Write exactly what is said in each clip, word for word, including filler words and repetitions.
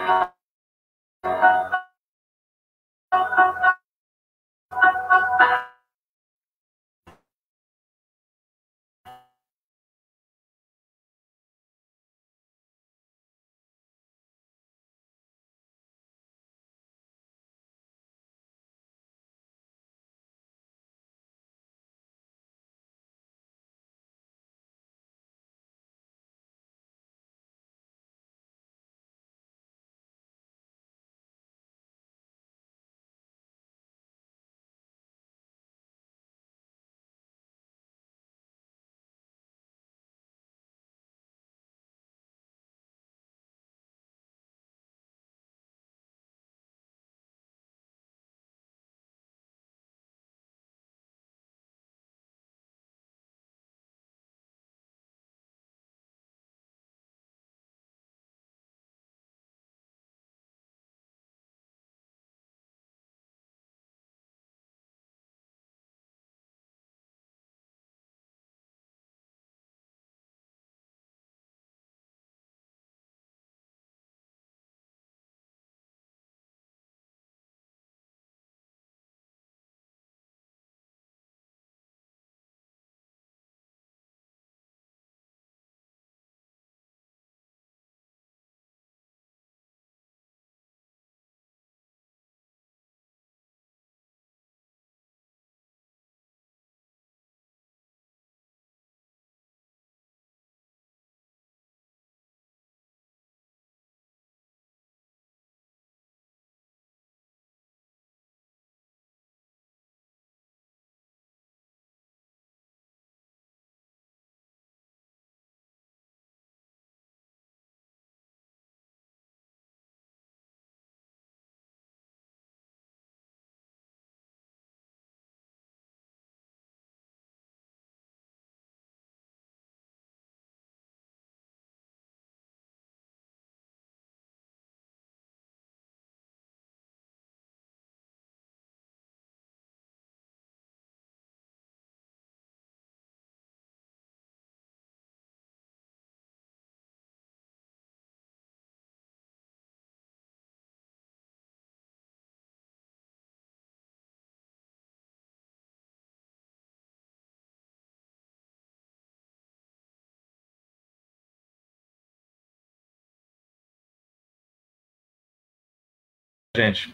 Gente,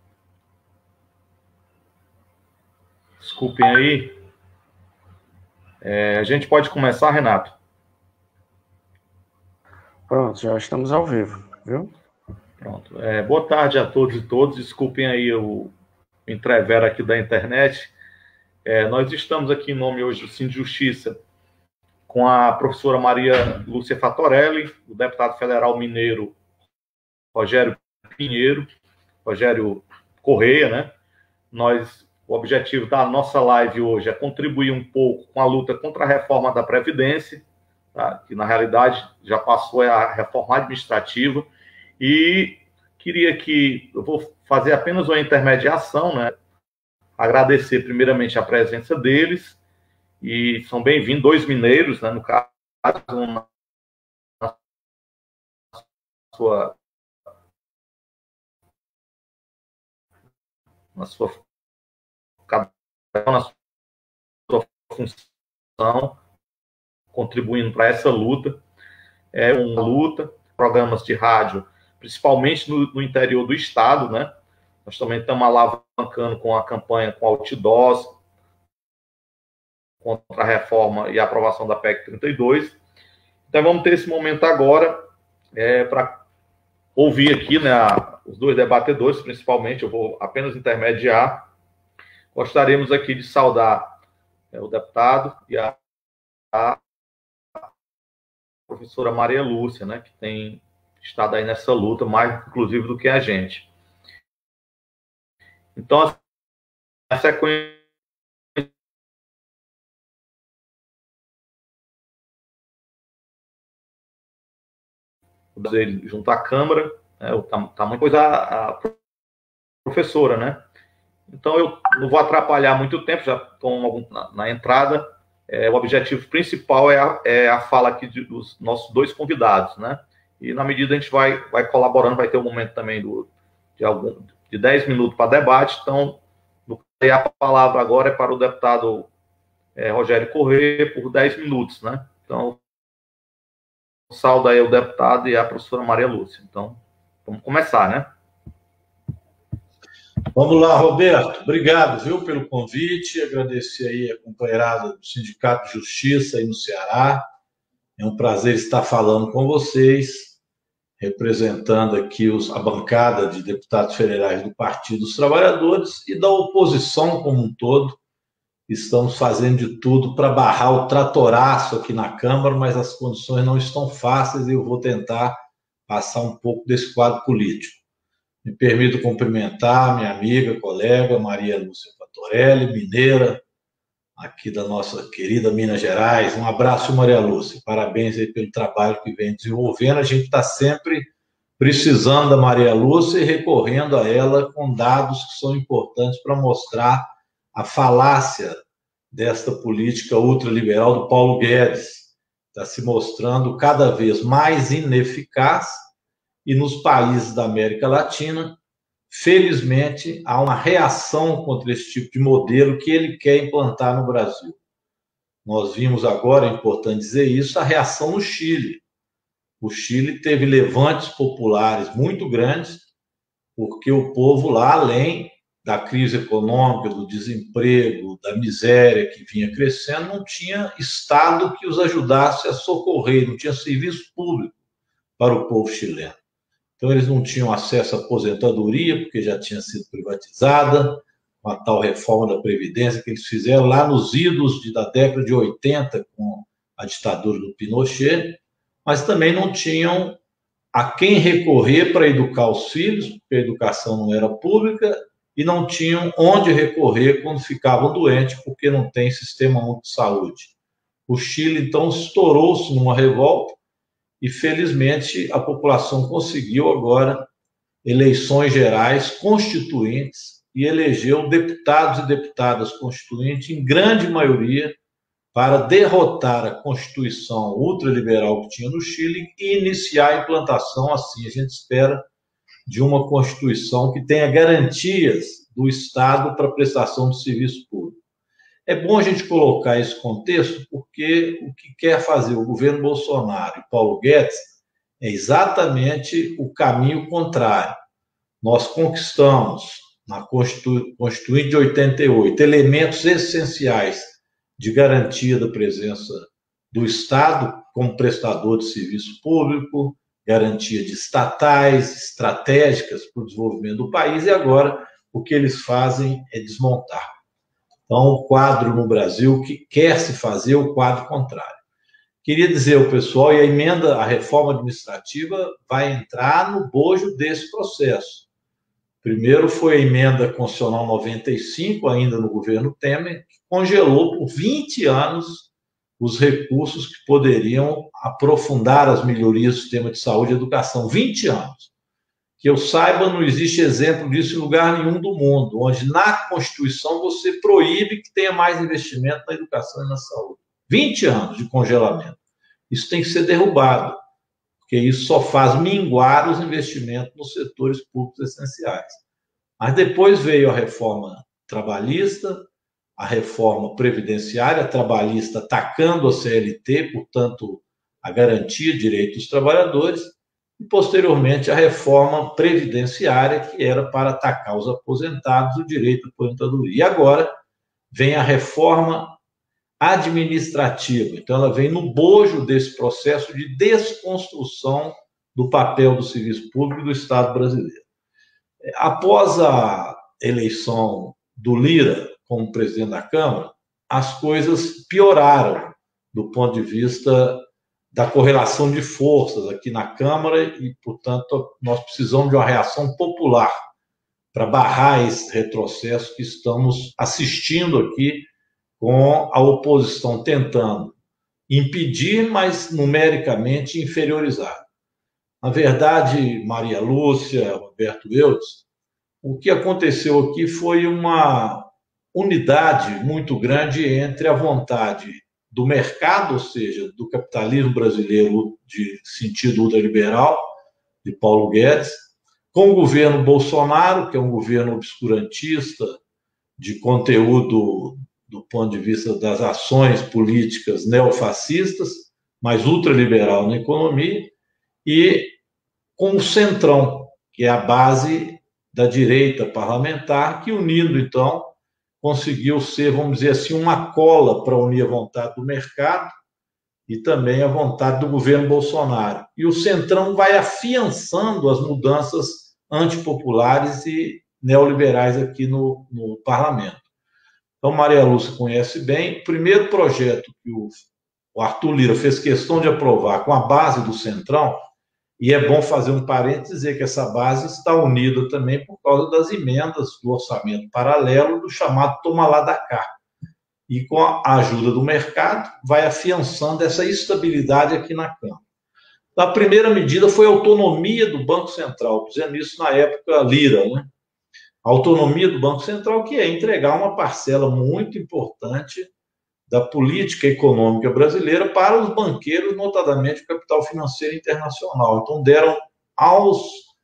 desculpem aí. É, a gente pode começar, Renato? Pronto, já estamos ao vivo, viu? Pronto. É, boa tarde a todos e todas. Desculpem aí o entrevero aqui da internet. É, nós estamos aqui em nome hoje do Cine Justiça com a professora Maria Lúcia Fatorelli, o deputado federal mineiro Rogério Pinheiro, Rogério Correia, né? Nós, o objetivo da nossa live hoje é contribuir um pouco com a luta contra a reforma da Previdência, tá? Que na realidade já passou a reforma administrativa, e queria que, eu vou fazer apenas uma intermediação, né? Agradecer primeiramente a presença deles, e são bem-vindos, dois mineiros, né? No caso, um na sua na sua, cada um na sua função, contribuindo para essa luta. É uma luta, programas de rádio, principalmente no, no interior do estado, né? Nós também estamos alavancando com a campanha com outdoors contra a reforma e a aprovação da P E C trinta e dois. Então vamos ter esse momento agora é, para ouvir aqui, né, a, os dois debatedores, principalmente, eu vou apenas intermediar. Gostaríamos aqui de saudar é, o deputado e a, a professora Maria Lúcia, né, que tem estado aí nessa luta, mais inclusive do que a gente. Então, a sequência dele junto à Câmara, né, o tamanho, depois a, a professora, né? Então, eu não vou atrapalhar muito tempo, já estou na, na entrada. É, o objetivo principal é a, é a fala aqui de, dos nossos dois convidados, né? E na medida a gente vai, vai colaborando, vai ter um momento também do, de, algum, de dez minutos para debate. Então, a palavra agora é para o deputado é, Rogério Corrêa por dez minutos, né? Então, saúdo aí o deputado e a professora Maria Lúcia. Então, vamos começar, né? Vamos lá, Roberto. Obrigado, viu, pelo convite. Agradecer aí a companheirada do Sindicato de Justiça aí no Ceará. É um prazer estar falando com vocês, representando aqui os, a bancada de deputados federais do Partido dos Trabalhadores e da oposição como um todo. Estamos fazendo de tudo para barrar o tratoraço aqui na Câmara, mas as condições não estão fáceis e eu vou tentar passar um pouco desse quadro político. Me permito cumprimentar minha amiga, colega Maria Lúcia Patorelli, mineira, aqui da nossa querida Minas Gerais. Um abraço, Maria Lúcia. Parabéns aí pelo trabalho que vem desenvolvendo. A gente está sempre precisando da Maria Lúcia e recorrendo a ela com dados que são importantes para mostrar a falácia desta política ultraliberal do Paulo Guedes. Está se mostrando cada vez mais ineficaz e nos países da América Latina, felizmente, há uma reação contra esse tipo de modelo que ele quer implantar no Brasil. Nós vimos agora, é importante dizer isso, a reação no Chile. O Chile teve levantes populares muito grandes, porque o povo lá, além da crise econômica, do desemprego, da miséria que vinha crescendo, não tinha Estado que os ajudasse a socorrer, não tinha serviço público para o povo chileno. Então, eles não tinham acesso à aposentadoria, porque já tinha sido privatizada, com a tal reforma da Previdência que eles fizeram lá nos idos de, da década de oitenta, com a ditadura do Pinochet, mas também não tinham a quem recorrer para educar os filhos, porque a educação não era pública, e não tinham onde recorrer quando ficavam doentes, porque não tem sistema único de saúde. O Chile, então, estourou-se numa revolta, e, felizmente, a população conseguiu agora eleições gerais constituintes e elegeu deputados e deputadas constituintes, em grande maioria, para derrotar a Constituição ultraliberal que tinha no Chile e iniciar a implantação, assim, a gente espera, de uma Constituição que tenha garantias do Estado para a prestação de serviço público. É bom a gente colocar esse contexto, porque o que quer fazer o governo Bolsonaro e Paulo Guedes é exatamente o caminho contrário. Nós conquistamos, na Constituinte de oitenta e oito, elementos essenciais de garantia da presença do Estado como prestador de serviço público, garantia de estatais estratégicas para o desenvolvimento do país, e agora o que eles fazem é desmontar. Então, o quadro no Brasil que quer se fazer o quadro contrário. Queria dizer ao pessoal, e a emenda, a reforma administrativa vai entrar no bojo desse processo. Primeiro foi a emenda constitucional noventa e cinco, ainda no governo Temer, que congelou por vinte anos os recursos que poderiam aprofundar as melhorias do sistema de saúde e educação. vinte anos. Que eu saiba, não existe exemplo disso em lugar nenhum do mundo, onde na Constituição você proíbe que tenha mais investimento na educação e na saúde. vinte anos de congelamento. Isso tem que ser derrubado, porque isso só faz minguar os investimentos nos setores públicos essenciais. Mas depois veio a reforma trabalhista, a reforma previdenciária, a trabalhista atacando a C L T, portanto, a garantia de direitos dos trabalhadores, e, posteriormente, a reforma previdenciária, que era para atacar os aposentados, o direito à aposentadoria. E agora vem a reforma administrativa. Então, ela vem no bojo desse processo de desconstrução do papel do serviço público do Estado brasileiro. Após a eleição do Lira como presidente da Câmara, as coisas pioraram do ponto de vista da correlação de forças aqui na Câmara e, portanto, nós precisamos de uma reação popular para barrar esse retrocesso que estamos assistindo aqui, com a oposição tentando impedir, mas numericamente inferiorizar. Na verdade, Maria Lúcia, Roberto Eudes, o que aconteceu aqui foi uma unidade muito grande entre a vontade do mercado, ou seja, do capitalismo brasileiro de sentido ultraliberal, de Paulo Guedes, com o governo Bolsonaro, que é um governo obscurantista, de conteúdo do ponto de vista das ações políticas neofascistas, mas ultraliberal na economia, e com o Centrão, que é a base da direita parlamentar, que unindo, então, conseguiu ser, vamos dizer assim, uma cola para unir a vontade do mercado e também a vontade do governo Bolsonaro. E o Centrão vai afiançando as mudanças antipopulares e neoliberais aqui no, no parlamento. Então, Maria Lúcia conhece bem. O primeiro projeto que o, o Arthur Lira fez questão de aprovar com a base do Centrão, e é bom fazer um parênteses e dizer que essa base está unida também por causa das emendas do orçamento paralelo do chamado toma lá da cá. E com a ajuda do mercado, vai afiançando essa estabilidade aqui na Câmara. A primeira medida foi a autonomia do Banco Central, dizendo isso na época Lira, né? A autonomia do Banco Central, que é entregar uma parcela muito importante da política econômica brasileira para os banqueiros, notadamente o capital financeiro internacional. Então, deram aos,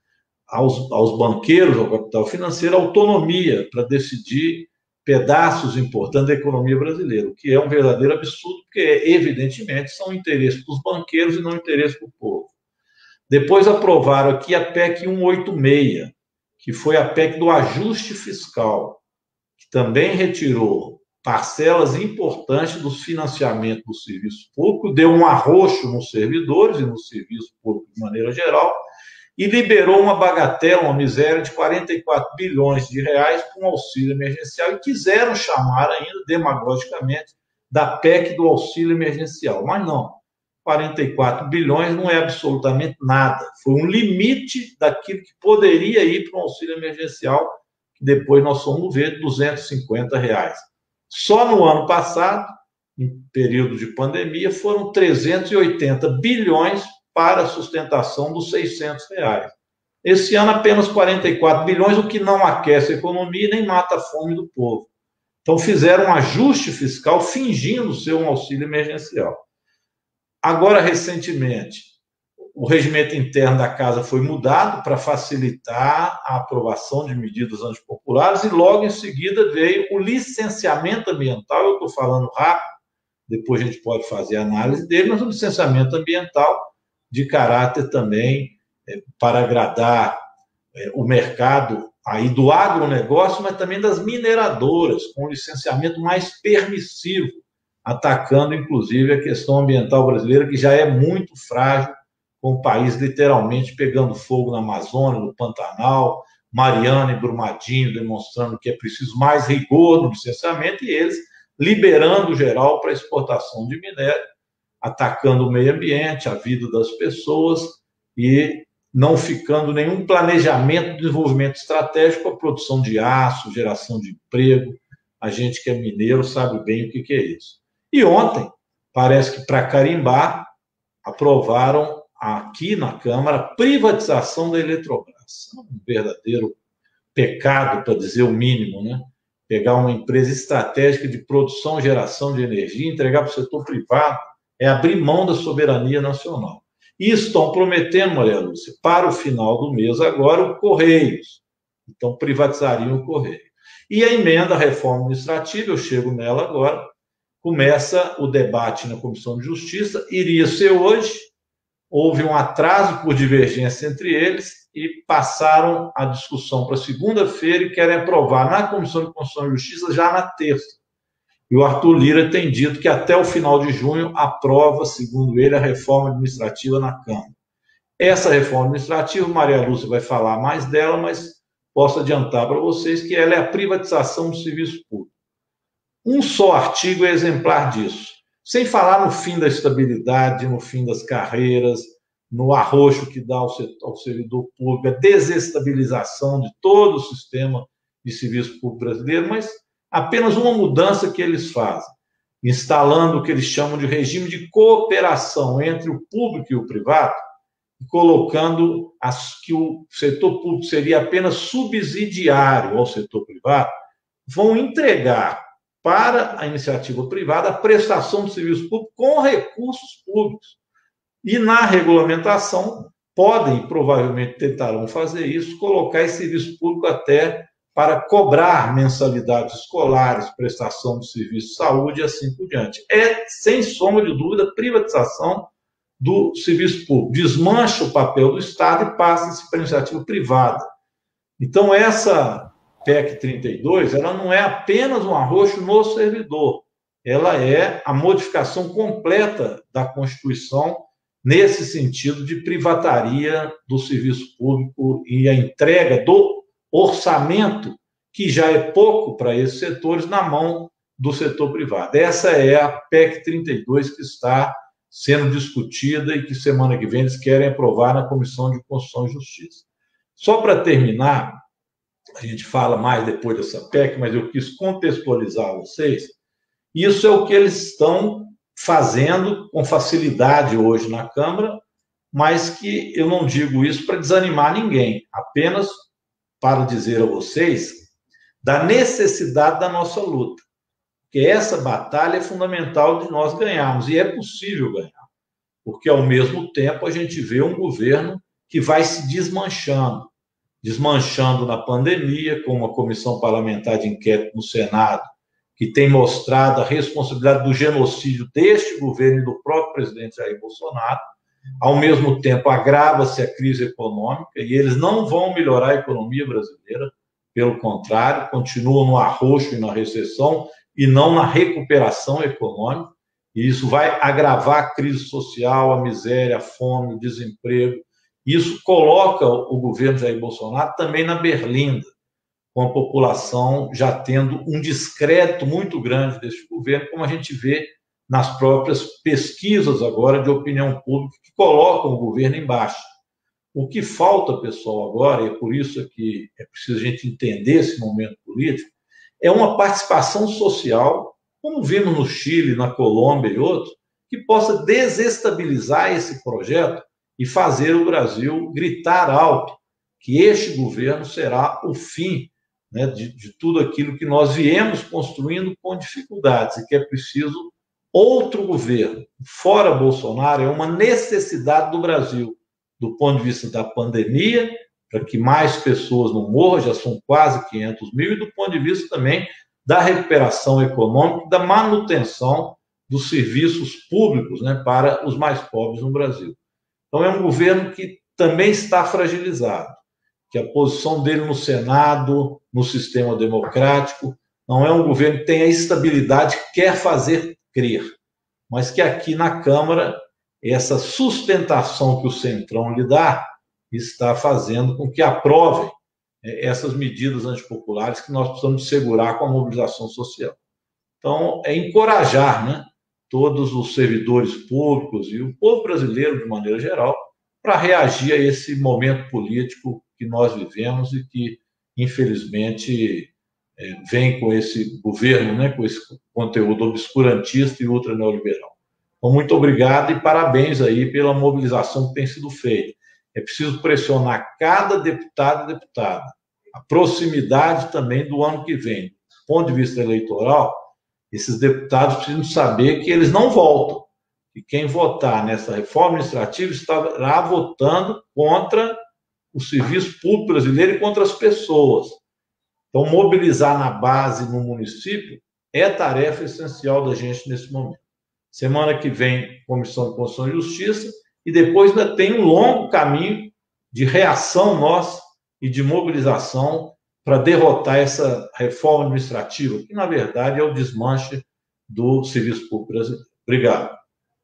aos, aos banqueiros, ao capital financeiro, autonomia para decidir pedaços importantes da economia brasileira, o que é um verdadeiro absurdo, porque, evidentemente, são interesses dos banqueiros e não interesses do povo. Depois aprovaram aqui a P E C cento e oitenta e seis, que foi a P E C do ajuste fiscal, que também retirou parcelas importantes dos financiamentos do serviço público, deu um arroxo nos servidores e no serviço público de maneira geral, e liberou uma bagatela, uma miséria de quarenta e quatro bilhões de reais com auxílio emergencial, e quiseram chamar ainda, demagogicamente, da P E C do auxílio emergencial. Mas não, quarenta e quatro bilhões não é absolutamente nada. Foi um limite daquilo que poderia ir para um auxílio emergencial, que depois nós fomos ver, duzentos e cinquenta reais. Só no ano passado, em período de pandemia, foram trezentos e oitenta bilhões para a sustentação dos seiscentos reais. Esse ano, apenas quarenta e quatro bilhões, o que não aquece a economia e nem mata a fome do povo. Então, fizeram um ajuste fiscal fingindo ser um auxílio emergencial. Agora, recentemente, o regimento interno da Casa foi mudado para facilitar a aprovação de medidas antipopulares e logo em seguida veio o licenciamento ambiental. Eu estou falando rápido, depois a gente pode fazer a análise dele, mas o licenciamento ambiental de caráter também é, para agradar é, o mercado aí do agronegócio, mas também das mineradoras, com um licenciamento mais permissivo, atacando inclusive a questão ambiental brasileira, que já é muito frágil, com o país literalmente pegando fogo na Amazônia, no Pantanal, Mariana e Brumadinho demonstrando que é preciso mais rigor no licenciamento, e eles liberando geral para exportação de minério, atacando o meio ambiente, a vida das pessoas, e não ficando nenhum planejamento de desenvolvimento estratégico para a produção de aço, geração de emprego. A gente que é mineiro sabe bem o que é isso. E ontem, parece que para carimbar, aprovaram aqui na Câmara a privatização da Eletrobras. Um verdadeiro pecado, para dizer o mínimo, né? Pegar uma empresa estratégica de produção e geração de energia, entregar para o setor privado, é abrir mão da soberania nacional. E estão prometendo, Maria Lúcia, para o final do mês agora, o Correios. Então, privatizariam o Correio. E a emenda à reforma administrativa, eu chego nela agora, começa o debate na Comissão de Justiça, iria ser hoje, houve um atraso por divergência entre eles e passaram a discussão para segunda-feira e querem aprovar na Comissão de Constituição e Justiça já na terça. E o Arthur Lira tem dito que até o final de junho aprova, segundo ele, a reforma administrativa na Câmara. Essa reforma administrativa, Maria Lúcia vai falar mais dela, mas posso adiantar para vocês que ela é a privatização do serviço público. Um só artigo é exemplar disso. Sem falar no fim da estabilidade, no fim das carreiras, no arroxo que dá ao, setor, ao servidor público, a desestabilização de todo o sistema de serviço público brasileiro, mas apenas uma mudança que eles fazem, instalando o que eles chamam de regime de cooperação entre o público e o privado, colocando as, que o setor público seria apenas subsidiário ao setor privado, vão entregar para a iniciativa privada a prestação de serviço público com recursos públicos. E na regulamentação, podem, provavelmente tentarão fazer isso, colocar esse serviço público até para cobrar mensalidades escolares, prestação de serviço de saúde e assim por diante. É, sem sombra de dúvida, privatização do serviço público. Desmancha o papel do Estado e passa-se para a iniciativa privada. Então, essa P E C trinta e dois, ela não é apenas um arroxo no servidor, ela é a modificação completa da Constituição nesse sentido de privataria do serviço público e a entrega do orçamento, que já é pouco para esses setores, na mão do setor privado. Essa é a P E C trinta e dois que está sendo discutida e que semana que vem eles querem aprovar na Comissão de Constituição e Justiça. Só para terminar, a gente fala mais depois dessa P E C, mas eu quis contextualizar vocês. Isso é o que eles estão fazendo com facilidade hoje na Câmara, mas que eu não digo isso para desanimar ninguém, apenas para dizer a vocês da necessidade da nossa luta. Porque essa batalha é fundamental de nós ganharmos, e é possível ganhar, porque ao mesmo tempo a gente vê um governo que vai se desmanchando, desmanchando na pandemia, com uma comissão parlamentar de inquérito no Senado, que tem mostrado a responsabilidade do genocídio deste governo e do próprio presidente Jair Bolsonaro. Ao mesmo tempo, agrava-se a crise econômica e eles não vão melhorar a economia brasileira, pelo contrário, continuam no arroxo e na recessão e não na recuperação econômica, e isso vai agravar a crise social, a miséria, a fome, o desemprego. Isso coloca o governo Jair Bolsonaro também na berlinda, com a população já tendo um descrédito muito grande deste governo, como a gente vê nas próprias pesquisas agora de opinião pública que colocam o governo embaixo. O que falta, pessoal, agora, e é por isso que é preciso a gente entender esse momento político, é uma participação social, como vimos no Chile, na Colômbia e outros, que possa desestabilizar esse projeto e fazer o Brasil gritar alto que este governo será o fim, né, de, de tudo aquilo que nós viemos construindo com dificuldades e que é preciso outro governo. Fora Bolsonaro, é uma necessidade do Brasil, do ponto de vista da pandemia, para que mais pessoas não morram, já são quase quinhentos mil, e do ponto de vista também da recuperação econômica, da manutenção dos serviços públicos, né, para os mais pobres no Brasil. Então, é um governo que também está fragilizado, que a posição dele no Senado, no sistema democrático, não é um governo que tem a estabilidade que quer fazer crer, mas que aqui na Câmara, essa sustentação que o Centrão lhe dá, está fazendo com que aprovem essas medidas antipopulares que nós precisamos segurar com a mobilização social. Então, é encorajar, né, todos os servidores públicos e o povo brasileiro, de maneira geral, para reagir a esse momento político que nós vivemos e que, infelizmente, é, vem com esse governo, né, com esse conteúdo obscurantista e ultra-neoliberal. Então, muito obrigado e parabéns aí pela mobilização que tem sido feita. É preciso pressionar cada deputado e deputada. A proximidade também do ano que vem. Do ponto de vista eleitoral, esses deputados precisam saber que eles não voltam. E quem votar nessa reforma administrativa estará votando contra o serviço público brasileiro e contra as pessoas. Então, mobilizar na base, no município, é tarefa essencial da gente nesse momento. Semana que vem, Comissão de Constituição e Justiça, e depois ainda tem um longo caminho de reação nossa e de mobilização para derrotar essa reforma administrativa, que, na verdade, é o desmanche do serviço público brasileiro. Obrigado.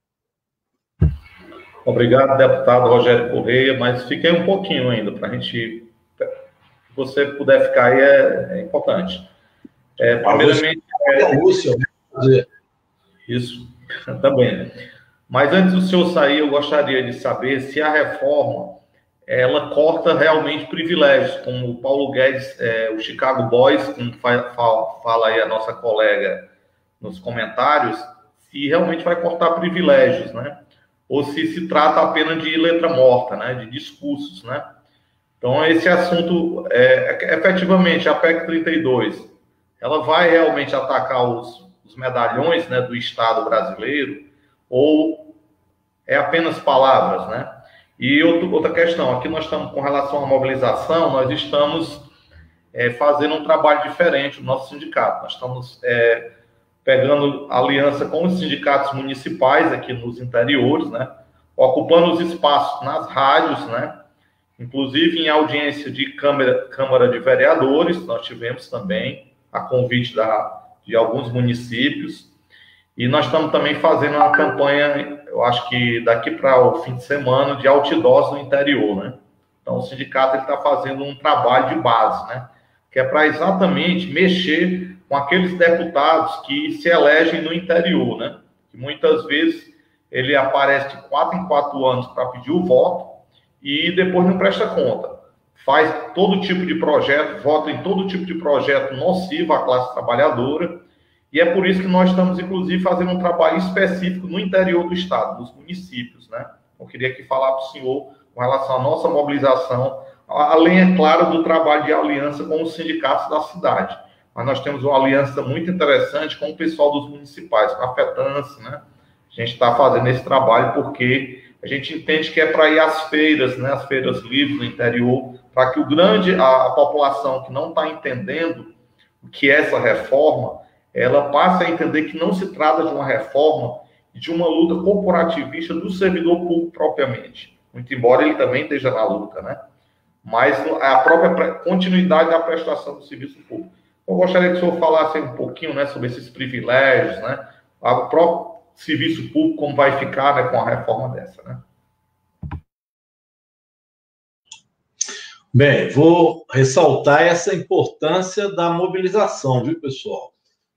Obrigado, deputado Rogério Correia, mas fiquei um pouquinho ainda, para a gente... Se você puder ficar aí, é, é importante. É, primeiramente... É, Lúcia, isso, também, né? Mas antes do senhor sair, eu gostaria de saber se a reforma, ela corta realmente privilégios, como o Paulo Guedes, é, o Chicago Boys, como fa fa fala aí a nossa colega nos comentários, se realmente vai cortar privilégios, né? Ou se se trata apenas de letra morta, né? De discursos, né? Então, esse assunto, é, efetivamente, a P E C trinta e dois, ela vai realmente atacar os, os medalhões, né, do Estado brasileiro, ou é apenas palavras, né? E outro, outra questão, aqui nós estamos, com relação à mobilização, nós estamos é, fazendo um trabalho diferente no nosso sindicato. Nós estamos é, pegando aliança com os sindicatos municipais aqui nos interiores, né? Ocupando os espaços nas rádios, né? Inclusive em audiência de Câmara, Câmara de Vereadores, nós tivemos também a convite da, de alguns municípios. E nós estamos também fazendo uma campanha, eu acho que daqui para o fim de semana, de outdoors no interior, né? Então, o sindicato está fazendo um trabalho de base, né? Que é para exatamente mexer com aqueles deputados que se elegem no interior, né? Que muitas vezes ele aparece de quatro em quatro anos para pedir o voto e depois não presta conta. Faz todo tipo de projeto, vota em todo tipo de projeto nocivo à classe trabalhadora. E é por isso que nós estamos, inclusive, fazendo um trabalho específico no interior do estado, nos municípios, né? Eu queria aqui falar para o senhor com relação à nossa mobilização, além, é claro, do trabalho de aliança com os sindicatos da cidade. Mas nós temos uma aliança muito interessante com o pessoal dos municipais, com a FETANCE, né? A gente está fazendo esse trabalho porque a gente entende que é para ir às feiras, né? As feiras livres no interior, para que o grande, a, a população que não está entendendo o que é essa reforma, ela passa a entender que não se trata de uma reforma e de uma luta corporativista do servidor público propriamente. Muito embora ele também esteja na luta, né? Mas a própria continuidade da prestação do serviço público. Eu gostaria que o senhor falasse um pouquinho, né, sobre esses privilégios, né? O próprio serviço público, como vai ficar, né, com a reforma dessa, né? Bem, vou ressaltar essa importância da mobilização, viu, pessoal?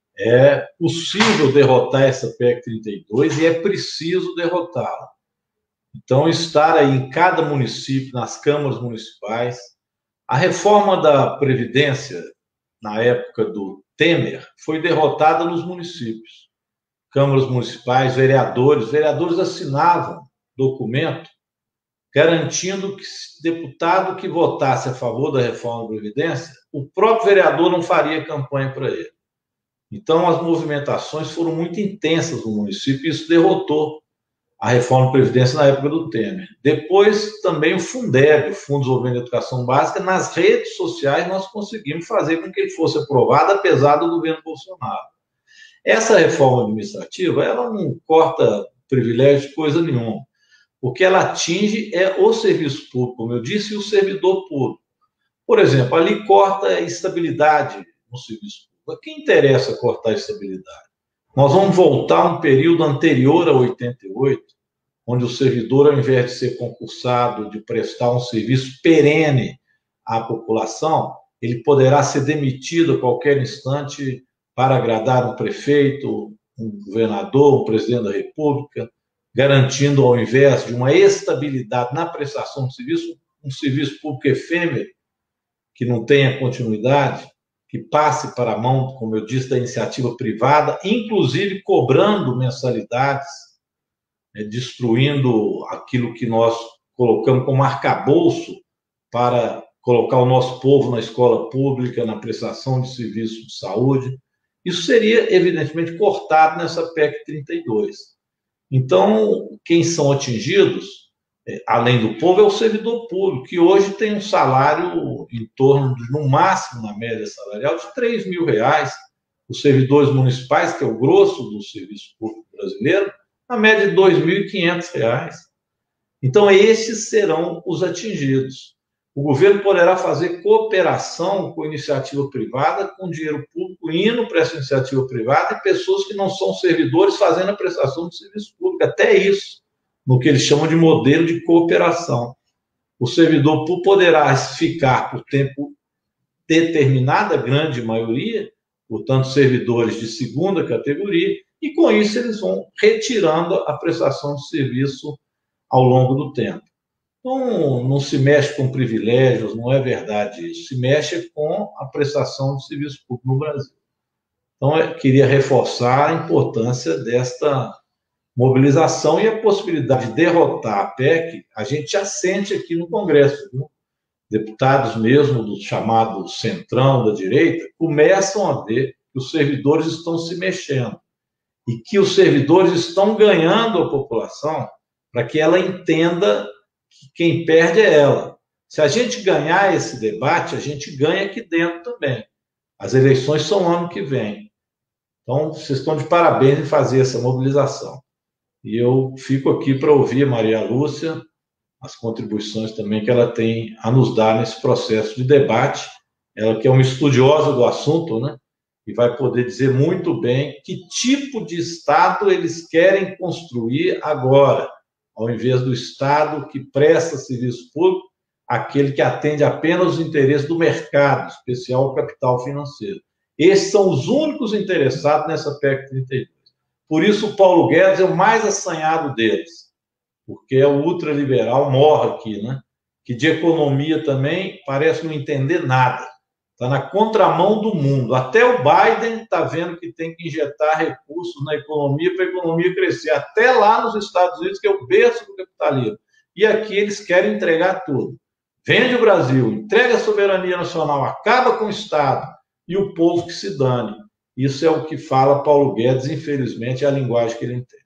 É possível derrotar essa P E C trinta e dois e é preciso derrotá-la. Então, estar aí em cada município, nas câmaras municipais. A reforma da Previdência, na época do Temer, foi derrotada nos municípios. Câmaras municipais, vereadores, vereadores assinavam documento garantindo que deputado que votasse a favor da reforma da Previdência, o próprio vereador não faria campanha para ele. Então, as movimentações foram muito intensas no município e isso derrotou a reforma da Previdência na época do Temer. Depois, também o Fundeb, o Fundo de Desenvolvimento da Educação Básica, nas redes sociais nós conseguimos fazer com que ele fosse aprovado, apesar do governo Bolsonaro. Essa reforma administrativa, ela não corta privilégio de coisa nenhuma. O que ela atinge é o serviço público, como eu disse, e o servidor público. Por exemplo, ali corta a estabilidade no serviço público. A quem interessa cortar a estabilidade? Nós vamos voltar a um período anterior a oitenta e oito, onde o servidor, ao invés de ser concursado, de prestar um serviço perene à população, ele poderá ser demitido a qualquer instante para agradar um prefeito, um governador, um presidente da República, garantindo, ao invés de uma estabilidade na prestação de serviço, um serviço público efêmero, que não tenha continuidade, que passe para a mão, como eu disse, da iniciativa privada, inclusive cobrando mensalidades, né, destruindo aquilo que nós colocamos como arcabouço para colocar o nosso povo na escola pública, na prestação de serviços de saúde. Isso seria, evidentemente, cortado nessa P E C trinta e dois. Então, quem são atingidos, além do povo, é o servidor público, que hoje tem um salário em torno de, no máximo, na média salarial, de três mil reais. Os servidores municipais, que é o grosso do serviço público brasileiro, na média de dois mil e quinhentos reais. Então, esses serão os atingidos. O governo poderá fazer cooperação com iniciativa privada, com dinheiro público indo para essa iniciativa privada e pessoas que não são servidores fazendo a prestação de serviço público. Até isso, no que eles chamam de modelo de cooperação. O servidor público poderá ficar por tempo determinado, a grande maioria, portanto, servidores de segunda categoria, e com isso eles vão retirando a prestação de serviço ao longo do tempo. Então, não se mexe com privilégios, não é verdade isso. Se mexe com a prestação de serviço público no Brasil. Então, eu queria reforçar a importância desta mobilização e a possibilidade de derrotar a P E C, a gente já sente aqui no Congresso, viu? deputados mesmo do chamado centrão da direita, começam a ver que os servidores estão se mexendo e que os servidores estão ganhando a população para que ela entenda que quem perde é ela. Se a gente ganhar esse debate, a gente ganha aqui dentro também. As eleições são ano que vem. Então, vocês estão de parabéns em fazer essa mobilização. E eu fico aqui para ouvir a Maria Lúcia, as contribuições também que ela tem a nos dar nesse processo de debate. Ela que é uma estudiosa do assunto, né? E vai poder dizer muito bem que tipo de Estado eles querem construir agora, ao invés do Estado que presta serviço público, aquele que atende apenas os interesses do mercado, especial o capital financeiro. Esses são os únicos interessados nessa P E C trinta e dois. Por isso, o Paulo Guedes é o mais assanhado deles, porque é o ultraliberal morre aqui, né? Que de economia também parece não entender nada. Está na contramão do mundo. Até o Biden está vendo que tem que injetar recursos na economia para a economia crescer. Até lá nos Estados Unidos, que é o berço do capitalismo. E aqui eles querem entregar tudo. Vende o Brasil, entrega a soberania nacional, acaba com o Estado e o povo que se dane. Isso é o que fala Paulo Guedes, infelizmente, é a linguagem que ele entende.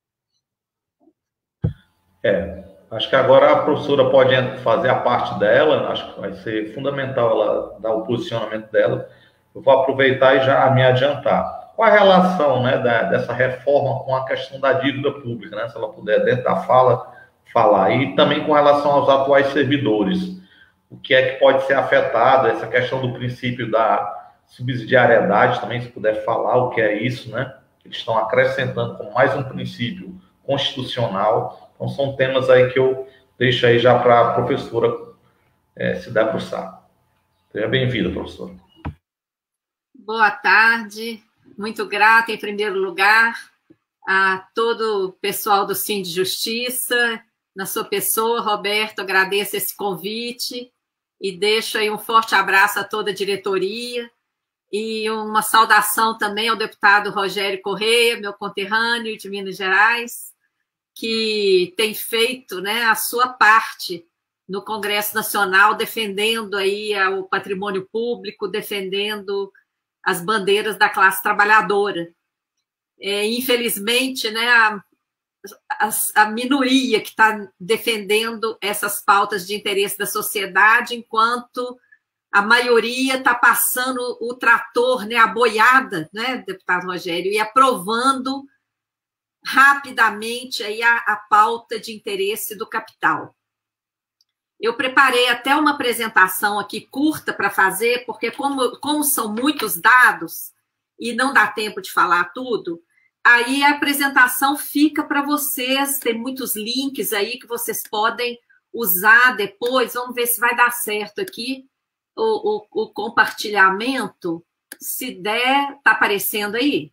É, acho que agora a professora pode fazer a parte dela, acho que vai ser fundamental ela dar o posicionamento dela. Eu vou aproveitar e já me adiantar. Qual a relação, né, da, dessa reforma com a questão da dívida pública, né? Se ela puder, dentro da fala, falar. E também com relação aos atuais servidores. O que é que pode ser afetado, essa questão do princípio da subsidiariedade, também, se puder falar o que é isso, né? Eles estão acrescentando com mais um princípio constitucional. Então, são temas aí que eu deixo aí já para a professora é, se debruçar. Seja bem-vinda, professora. Boa tarde. Muito grata, em primeiro lugar, a todo o pessoal do Sim de Justiça. Na sua pessoa, Roberto, agradeço esse convite e deixo aí um forte abraço a toda a diretoria e uma saudação também ao deputado Rogério Correia, meu conterrâneo de Minas Gerais, que tem feito, né, a sua parte no Congresso Nacional, defendendo aí o patrimônio público, defendendo as bandeiras da classe trabalhadora. É, infelizmente, né, a, a, a minoria que está defendendo essas pautas de interesse da sociedade, enquanto a maioria está passando o trator, né, a boiada, né, deputado Rogério, e aprovando rapidamente aí a, a pauta de interesse do capital. Eu preparei até uma apresentação aqui curta para fazer, porque como, como são muitos dados e não dá tempo de falar tudo, aí a apresentação fica para vocês, tem muitos links aí que vocês podem usar depois. Vamos ver se vai dar certo aqui o, o, o compartilhamento. Se der, está aparecendo aí?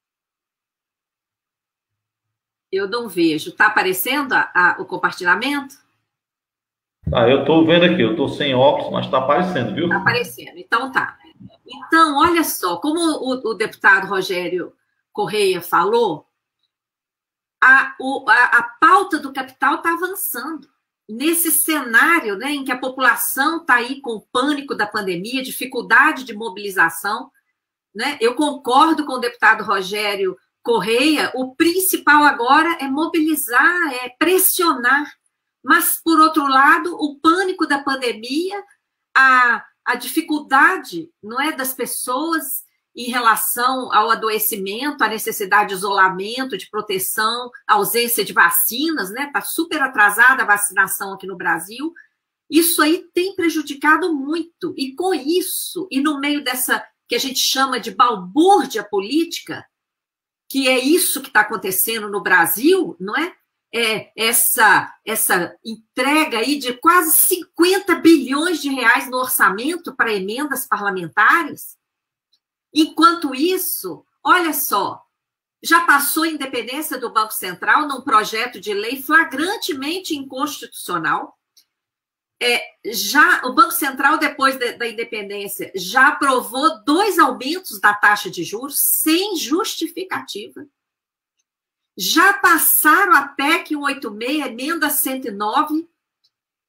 Eu não vejo. Está aparecendo a, a, o compartilhamento? Ah, eu estou vendo aqui, eu estou sem óculos, mas está aparecendo, viu? Está aparecendo, então tá. Então, olha só, como o, o deputado Rogério Correia falou, a, o, a, a pauta do capital está avançando. Nesse cenário, né, em que a população está aí com o pânico da pandemia, dificuldade de mobilização, né, eu concordo com o deputado Rogério Correia, o principal agora é mobilizar, é pressionar. Mas, por outro lado, o pânico da pandemia, a, a dificuldade, não é, das pessoas em relação ao adoecimento, a necessidade de isolamento, de proteção, a ausência de vacinas, né? Está super atrasada a vacinação aqui no Brasil. Isso aí tem prejudicado muito. E com isso, e no meio dessa que a gente chama de balbúrdia política, que é isso que está acontecendo no Brasil, não é? É essa, essa entrega aí de quase cinquenta bilhões de reais no orçamento para emendas parlamentares. Enquanto isso, olha só, já passou a independência do Banco Central num projeto de lei flagrantemente inconstitucional. É, já, o Banco Central, depois de, da independência, já aprovou dois aumentos da taxa de juros sem justificativa. Já passaram a P E C cento e oitenta e seis, emenda cento e nove,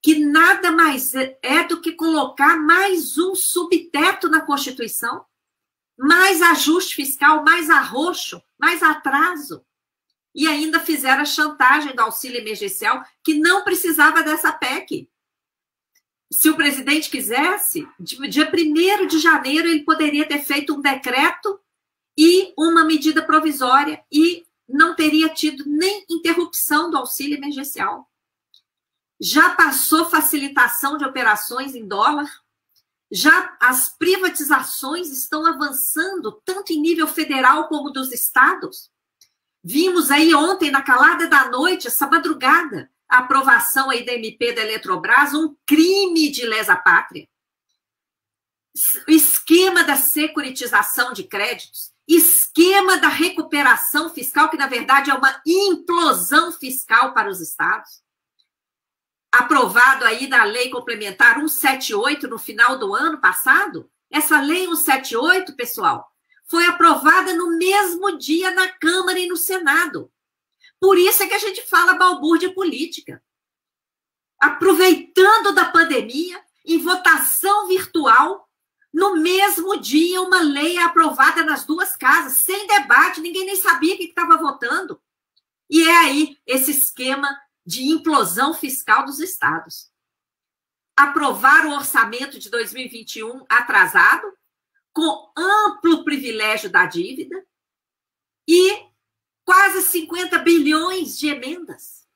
que nada mais é do que colocar mais um subteto na Constituição, mais ajuste fiscal, mais arroxo, mais atraso. E ainda fizeram a chantagem do auxílio emergencial, que não precisava dessa P E C. Se o presidente quisesse, dia primeiro de janeiro, ele poderia ter feito um decreto e uma medida provisória e não teria tido nem interrupção do auxílio emergencial. Já passou facilitação de operações em dólar, já as privatizações estão avançando, tanto em nível federal como dos estados. Vimos aí ontem, na calada da noite, essa madrugada, a aprovação aí da M P da Eletrobras, um crime de lesa-pátria. O esquema da securitização de créditos, esquema da recuperação fiscal, que na verdade é uma implosão fiscal para os estados. Aprovado aí na Lei Complementar cento e setenta e oito no final do ano passado. Essa Lei cento e setenta e oito, pessoal, foi aprovada no mesmo dia na Câmara e no Senado. Por isso é que a gente fala balbúrdia política. Aproveitando da pandemia, em votação virtual, no mesmo dia uma lei é aprovada nas duas casas, sem debate, ninguém nem sabia o que estava votando. E é aí esse esquema de implosão fiscal dos estados. Aprovar o orçamento de dois mil e vinte e um atrasado, com amplo privilégio da dívida e quase cinquenta bilhões de emendas.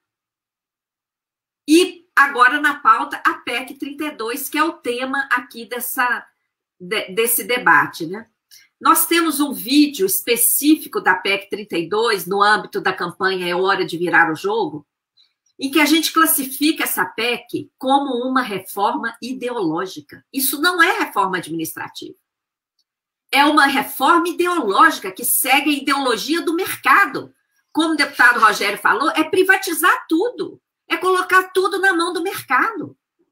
E agora na pauta a P E C trinta e dois, que é o tema aqui dessa, de, desse debate, né? Nós temos um vídeo específico da P E C trinta e dois no âmbito da campanha É Hora de Virar o Jogo, em que a gente classifica essa P E C como uma reforma ideológica. Isso não é reforma administrativa. É uma reforma ideológica que segue a ideologia do mercado. Como o deputado Rogério falou, é privatizar tudo, é colocar tudo na mão do mercado.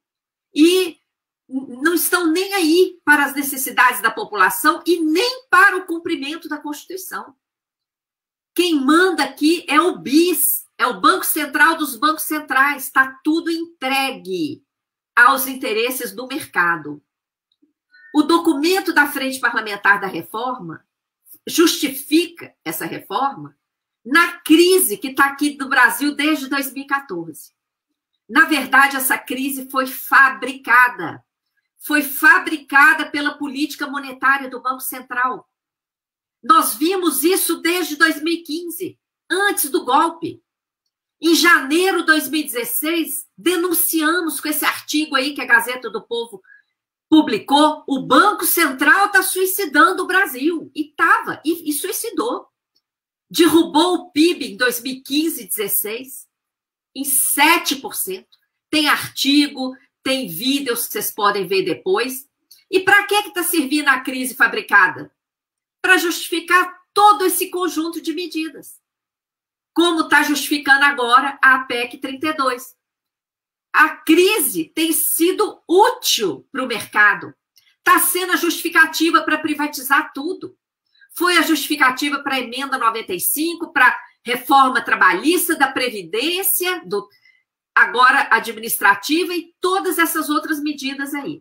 E não estão nem aí para as necessidades da população e nem para o cumprimento da Constituição. Quem manda aqui é o B I S, é o Banco Central dos Bancos Centrais, está tudo entregue aos interesses do mercado. O documento da Frente Parlamentar da Reforma justifica essa reforma na crise que está aqui no Brasil desde dois mil e quatorze. Na verdade, essa crise foi fabricada. Foi fabricada pela política monetária do Banco Central. Nós vimos isso desde dois mil e quinze, antes do golpe. Em janeiro de dois mil e dezesseis, denunciamos com esse artigo aí que a Gazeta do Povo publicou, o Banco Central está suicidando o Brasil. E estava, e, e suicidou. Derrubou o P I B em dois mil e quinze e dezesseis em sete por cento. Tem artigo, tem vídeos que vocês podem ver depois. E para que está servindo a crise fabricada? Para justificar todo esse conjunto de medidas. Como está justificando agora a P E C trinta e dois. A crise tem sido útil para o mercado. Está sendo a justificativa para privatizar tudo. Foi a justificativa para a emenda noventa e cinco, para a reforma trabalhista, da Previdência, do, agora administrativa e todas essas outras medidas aí.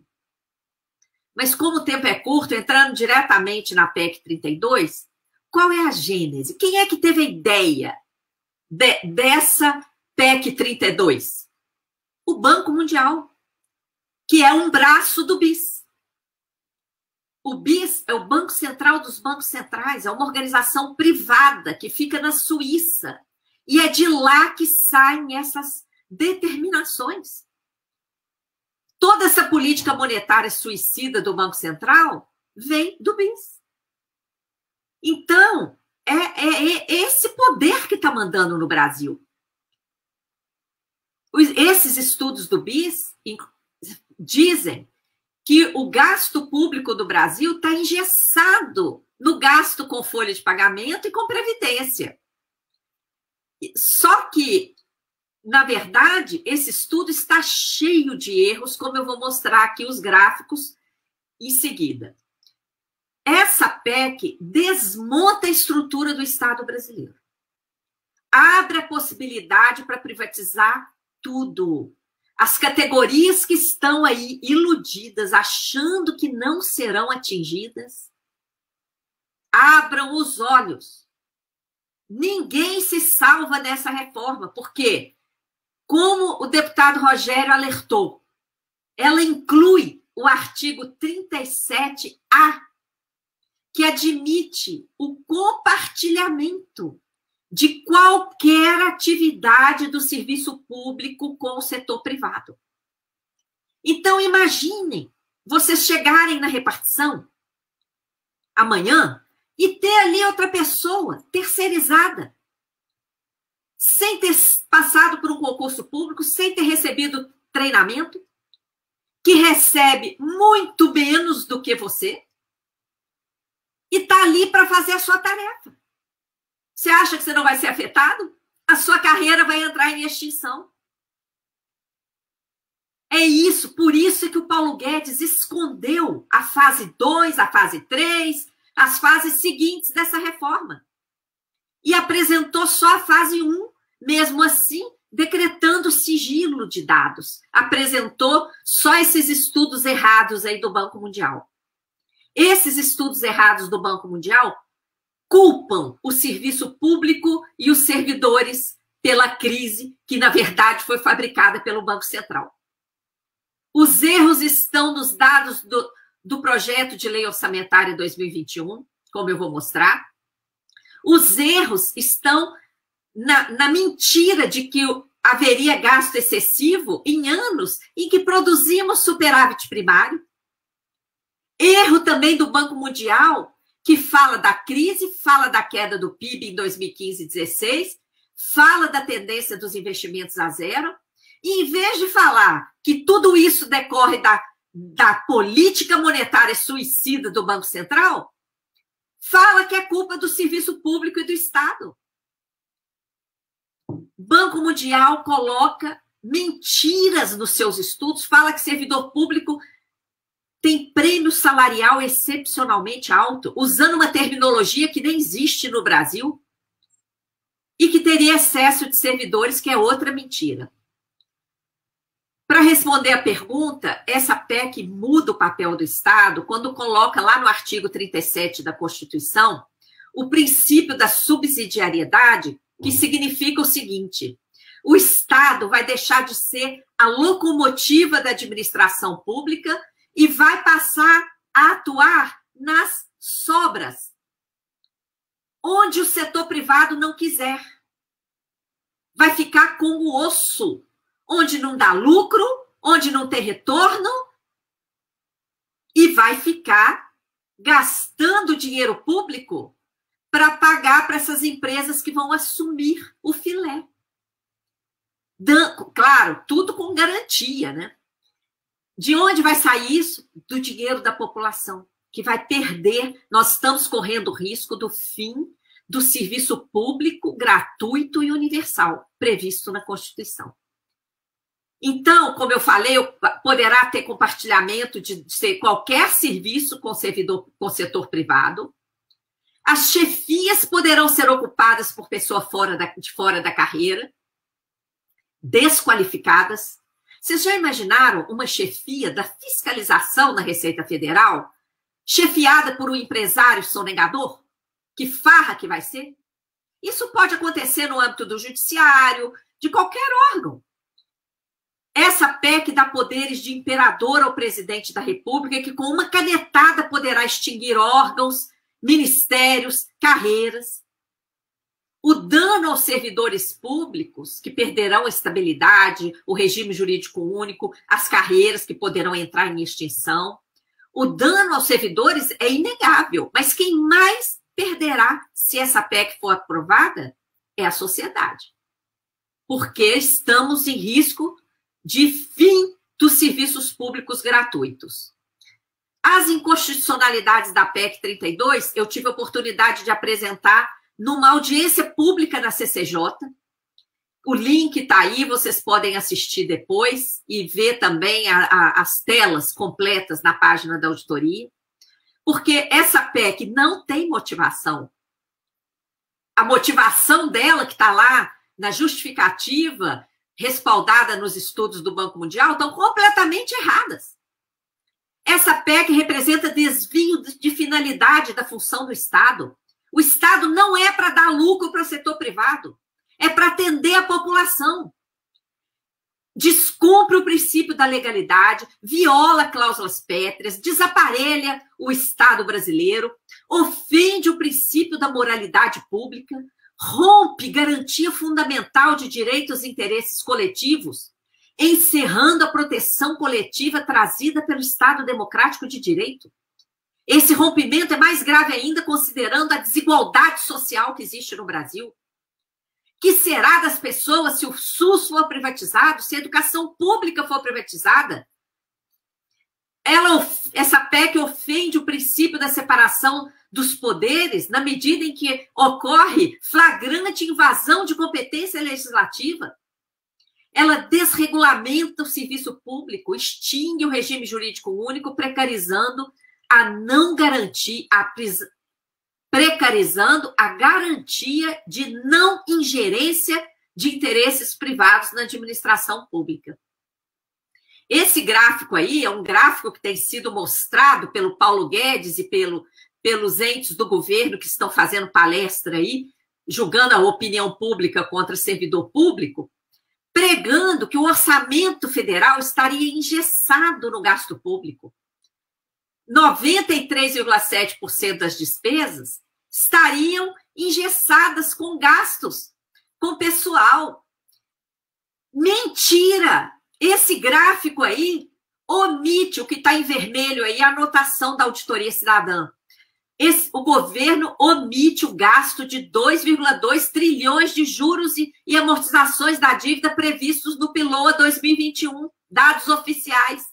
Mas como o tempo é curto, entrando diretamente na P E C trinta e dois, qual é a gênese? Quem é que teve a ideia de, dessa P E C trinta e dois? O Banco Mundial, que é um braço do B I S. O B I S é o Banco Central dos Bancos Centrais, é uma organização privada que fica na Suíça. E é de lá que saem essas determinações. Toda essa política monetária suicida do Banco Central vem do B I S. Então, é, é, é esse poder que está mandando no Brasil. Esses estudos do B I S dizem que o gasto público do Brasil está engessado no gasto com folha de pagamento e com previdência. Só que, na verdade, esse estudo está cheio de erros, como eu vou mostrar aqui os gráficos em seguida. Essa P E C desmonta a estrutura do Estado brasileiro. Abre a possibilidade para privatizar tudo. As categorias que estão aí iludidas, achando que não serão atingidas, abram os olhos. Ninguém se salva dessa reforma, porque, como o deputado Rogério alertou, ela inclui o artigo trinta e sete A, que admite o compartilhamento de qualquer atividade do serviço público com o setor privado. Então, imaginem vocês chegarem na repartição amanhã e ter ali outra pessoa terceirizada, sem ter passado por um concurso público, sem ter recebido treinamento, que recebe muito menos do que você e está ali para fazer a sua tarefa. Você acha que você não vai ser afetado? A sua carreira vai entrar em extinção. É isso, por isso que o Paulo Guedes escondeu a fase dois, a fase três, as fases seguintes dessa reforma. E apresentou só a fase um, mesmo assim, decretando sigilo de dados. Apresentou só esses estudos errados aí do Banco Mundial. Esses estudos errados do Banco Mundial culpam o serviço público e os servidores pela crise que, na verdade, foi fabricada pelo Banco Central. Os erros estão nos dados do, do projeto de lei orçamentária dois mil e vinte e um, como eu vou mostrar. Os erros estão na, na mentira de que haveria gasto excessivo em anos em que produzimos superávit primário. Erro também do Banco Mundial, que fala da crise, fala da queda do P I B em dois mil e quinze e dois mil e dezesseis, fala da tendência dos investimentos a zero, e em vez de falar que tudo isso decorre da, da política monetária suicida do Banco Central, fala que é culpa do serviço público e do Estado. O Banco Mundial coloca mentiras nos seus estudos, fala que servidor público tem prêmio salarial excepcionalmente alto, usando uma terminologia que nem existe no Brasil, e que teria excesso de servidores, que é outra mentira. Para responder a pergunta, essa P E C muda o papel do Estado quando coloca lá no artigo trinta e sete da Constituição o princípio da subsidiariedade, que significa o seguinte: o Estado vai deixar de ser a locomotiva da administração pública e vai passar a atuar nas sobras, onde o setor privado não quiser. Vai ficar com o osso, onde não dá lucro, onde não tem retorno, e vai ficar gastando dinheiro público para pagar para essas empresas que vão assumir o filé. Claro, tudo com garantia, né? De onde vai sair isso? Do dinheiro da população, que vai perder. Nós estamos correndo o risco do fim do serviço público gratuito e universal, previsto na Constituição. Então, como eu falei, poderá ter compartilhamento de qualquer serviço com servidor, com setor privado. As chefias poderão ser ocupadas por pessoas fora da, de fora da carreira, desqualificadas. Vocês já imaginaram uma chefia da fiscalização na Receita Federal, chefiada por um empresário sonegador? Que farra que vai ser? Isso pode acontecer no âmbito do judiciário, de qualquer órgão. Essa P E C dá poderes de imperador ao presidente da República, que com uma canetada poderá extinguir órgãos, ministérios, carreiras. O dano aos servidores públicos, que perderão a estabilidade, o regime jurídico único, as carreiras que poderão entrar em extinção. O dano aos servidores é inegável, mas quem mais perderá se essa P E C for aprovada é a sociedade. Porque estamos em risco de fim dos serviços públicos gratuitos. As inconstitucionalidades da P E C trinta e dois, eu tive a oportunidade de apresentar numa audiência pública na C C J. O link está aí, vocês podem assistir depois e ver também a, a, as telas completas na página da auditoria, porque essa P E C não tem motivação. A motivação dela, que está lá na justificativa respaldada nos estudos do Banco Mundial, estão completamente erradas. Essa P E C representa desvio de finalidade da função do Estado. O Estado não é para dar lucro para o setor privado, é para atender a população. Descumpre o princípio da legalidade, viola cláusulas pétreas, desaparelha o Estado brasileiro, ofende o princípio da moralidade pública, rompe garantia fundamental de direitos e interesses coletivos, encerrando a proteção coletiva trazida pelo Estado democrático de direito. Esse rompimento é mais grave ainda considerando a desigualdade social que existe no Brasil. Que será das pessoas se o SUS for privatizado, se a educação pública for privatizada? Ela, essa P E C ofende o princípio da separação dos poderes na medida em que ocorre flagrante invasão de competência legislativa. Ela desregulamenta o serviço público, extingue o regime jurídico único, precarizando a não garantir a prisão. precarizando a garantia de não ingerência de interesses privados na administração pública. Esse gráfico aí é um gráfico que tem sido mostrado pelo Paulo Guedes e pelo, pelos entes do governo que estão fazendo palestra aí, julgando a opinião pública contra servidor público, pregando que o orçamento federal estaria engessado no gasto público. noventa e três vírgula sete por cento das despesas estariam engessadas com gastos, com pessoal. Mentira! Esse gráfico aí omite o que está em vermelho aí, a anotação da Auditoria Cidadã. Esse, o governo omite o gasto de dois vírgula dois trilhões de juros e, e amortizações da dívida previstos no PILOA dois mil e vinte e um, dados oficiais.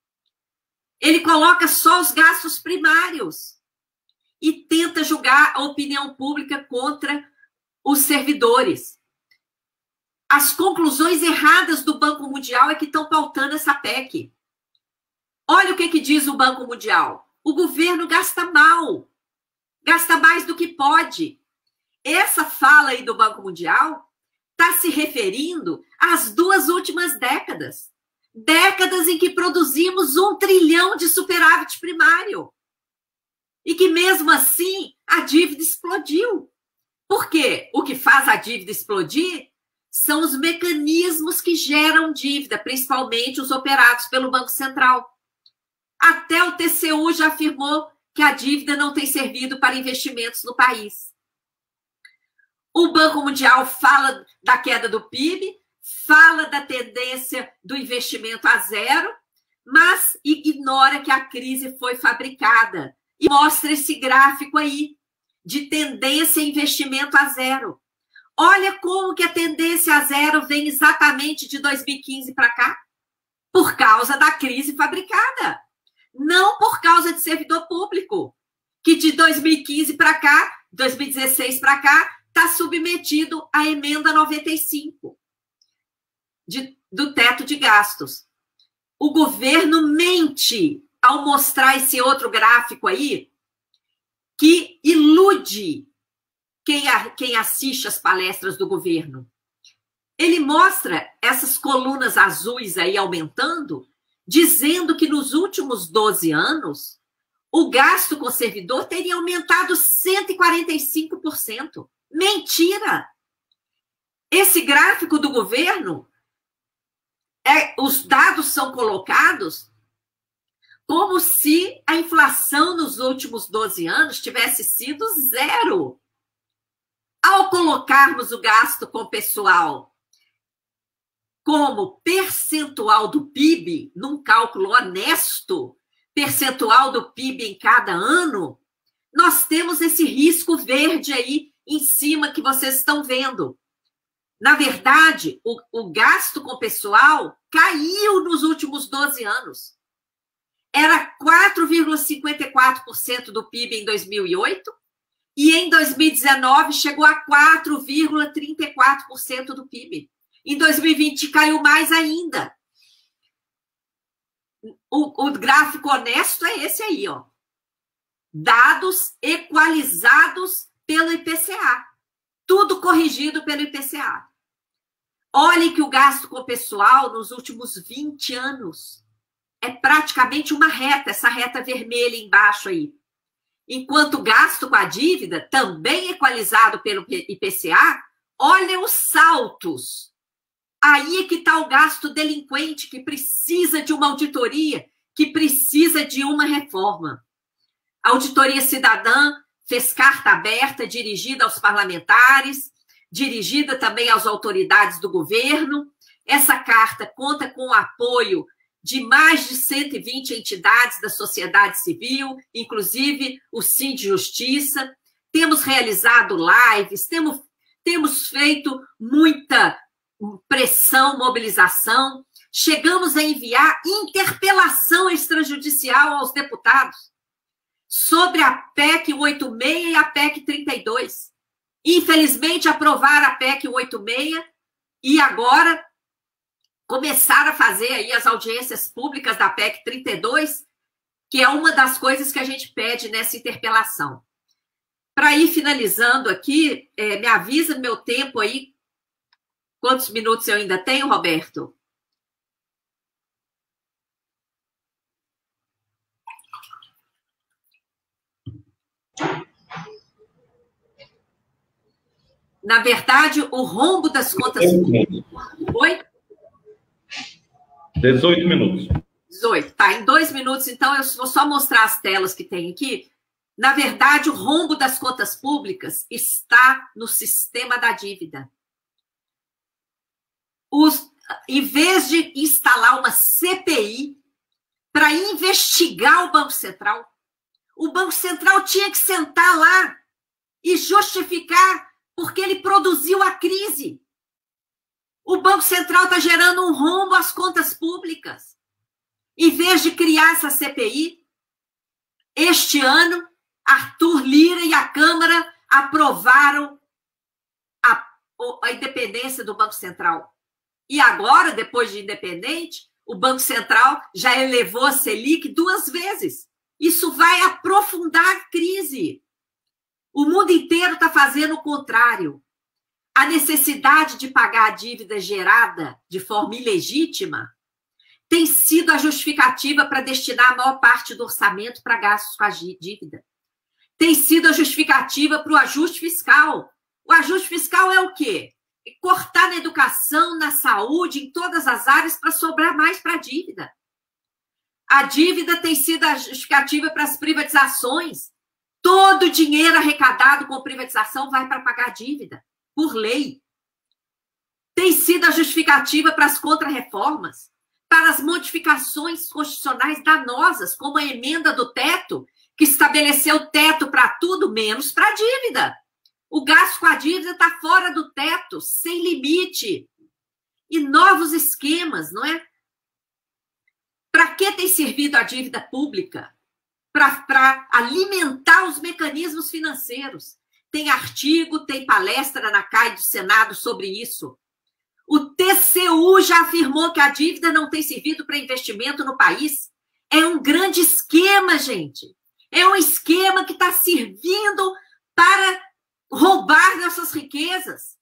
Ele coloca só os gastos primários e tenta julgar a opinião pública contra os servidores. As conclusões erradas do Banco Mundial é que estão pautando essa P E C. Olha o que, que diz o Banco Mundial. O governo gasta mal, gasta mais do que pode. Essa fala aí do Banco Mundial está se referindo às duas últimas décadas. Décadas em que produzimos um trilhão de superávit primário. E que, mesmo assim, a dívida explodiu. Por quê? O que faz a dívida explodir são os mecanismos que geram dívida, principalmente os operados pelo Banco Central. Até o T C U já afirmou que a dívida não tem servido para investimentos no país. O Banco Mundial fala da queda do P I B, fala da tendência do investimento a zero, mas ignora que a crise foi fabricada. E mostra esse gráfico aí, de tendência a investimento a zero. Olha como que a tendência a zero vem exatamente de dois mil e quinze para cá, por causa da crise fabricada. Não por causa de servidor público, que de dois mil e quinze para cá, dois mil e dezesseis para cá, está submetido à emenda noventa e cinco. De, do teto de gastos. O governo mente ao mostrar esse outro gráfico aí, que ilude quem, a, quem assiste às palestras do governo. Ele mostra essas colunas azuis aí aumentando, dizendo que nos últimos doze anos, o gasto com o servidor teria aumentado cento e quarenta e cinco por cento. Mentira! Esse gráfico do governo, É, os dados são colocados como se a inflação nos últimos doze anos tivesse sido zero. Ao colocarmos o gasto com pessoal como percentual do P I B, num cálculo honesto, percentual do P I B em cada ano, nós temos esse risco verde aí em cima que vocês estão vendo. Na verdade, o, o gasto com pessoal caiu nos últimos doze anos. Era quatro vírgula cinquenta e quatro por cento do P I B em dois mil e oito e em dois mil e dezenove chegou a quatro vírgula trinta e quatro por cento do P I B. Em dois mil e vinte caiu mais ainda. O, o gráfico honesto é esse aí, ó. Dados equalizados pelo I P C A. Tudo corrigido pelo I P C A. Olhem que o gasto com o pessoal nos últimos vinte anos é praticamente uma reta, essa reta vermelha embaixo aí. Enquanto o gasto com a dívida, também equalizado pelo I P C A, olha os saltos. Aí é que está o gasto delinquente, que precisa de uma auditoria, que precisa de uma reforma. A Auditoria Cidadã fez carta aberta, dirigida aos parlamentares, dirigida também às autoridades do governo. Essa carta conta com o apoio de mais de cento e vinte entidades da sociedade civil, inclusive o Sindjustiça. Temos realizado lives, temos, temos feito muita pressão, mobilização. Chegamos a enviar interpelação extrajudicial aos deputados sobre a P E C cento e oitenta e seis e a P E C trinta e dois. Infelizmente, aprovaram a P E C cento e oitenta e seis e agora começaram a fazer aí as audiências públicas da P E C trinta e dois, que é uma das coisas que a gente pede nessa interpelação. Para ir finalizando aqui, é, me avisa meu tempo aí, quantos minutos eu ainda tenho, Roberto? Na verdade, o rombo das contas públicas. Oi? dezoito minutos. dezoito. Tá, em dois minutos, então, eu vou só mostrar as telas que tem aqui. Na verdade, o rombo das contas públicas está no sistema da dívida. Os, em vez de instalar uma C P I para investigar o Banco Central, o Banco Central tinha que sentar lá e justificar porque ele produziu a crise. O Banco Central está gerando um rombo às contas públicas. Em vez de criar essa C P I, este ano, Arthur Lira e a Câmara aprovaram a, a independência do Banco Central. E agora, depois de independente, o Banco Central já elevou a Selic duas vezes. Isso vai aprofundar a crise. O mundo inteiro está fazendo o contrário. A necessidade de pagar a dívida gerada de forma ilegítima tem sido a justificativa para destinar a maior parte do orçamento para gastos com a dívida. Tem sido a justificativa para o ajuste fiscal. O ajuste fiscal é o quê? É cortar na educação, na saúde, em todas as áreas para sobrar mais para a dívida. A dívida tem sido a justificativa para as privatizações. Todo o dinheiro arrecadado com privatização vai para pagar a dívida, por lei. Tem sido a justificativa para as contrarreformas, para as modificações constitucionais danosas, como a emenda do teto, que estabeleceu teto para tudo, menos para a dívida. O gasto com a dívida está fora do teto, sem limite. E novos esquemas, não é? Para que tem servido a dívida pública? Para alimentar os mecanismos financeiros. Tem artigo, tem palestra na C A I do Senado sobre isso. O T C U já afirmou que a dívida não tem servido para investimento no país. É um grande esquema, gente. É um esquema que está servindo para roubar nossas riquezas.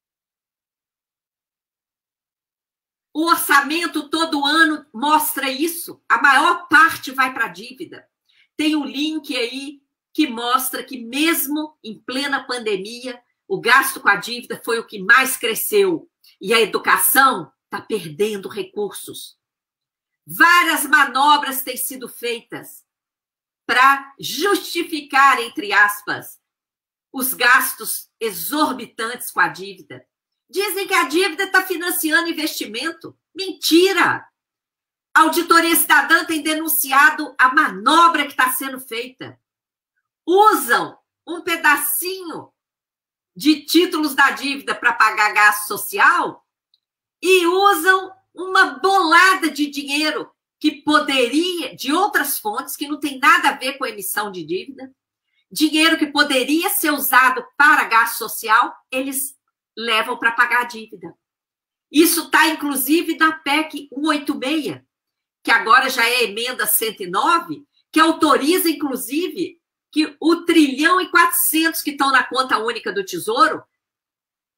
O orçamento todo ano mostra isso. A maior parte vai para a dívida. Tem um link aí que mostra que mesmo em plena pandemia, o gasto com a dívida foi o que mais cresceu. E a educação está perdendo recursos. Várias manobras têm sido feitas para justificar, entre aspas, os gastos exorbitantes com a dívida. Dizem que a dívida está financiando investimento. Mentira! A Auditoria Cidadã tem denunciado a manobra que está sendo feita. Usam um pedacinho de títulos da dívida para pagar gasto social e usam uma bolada de dinheiro que poderia, de outras fontes, que não tem nada a ver com a emissão de dívida, dinheiro que poderia ser usado para gasto social, eles levam para pagar a dívida. Isso está, inclusive, na P E C cento e oitenta e seis, que agora já é emenda cento e nove, que autoriza, inclusive, que o trilhão e quatrocentos que estão na conta única do Tesouro,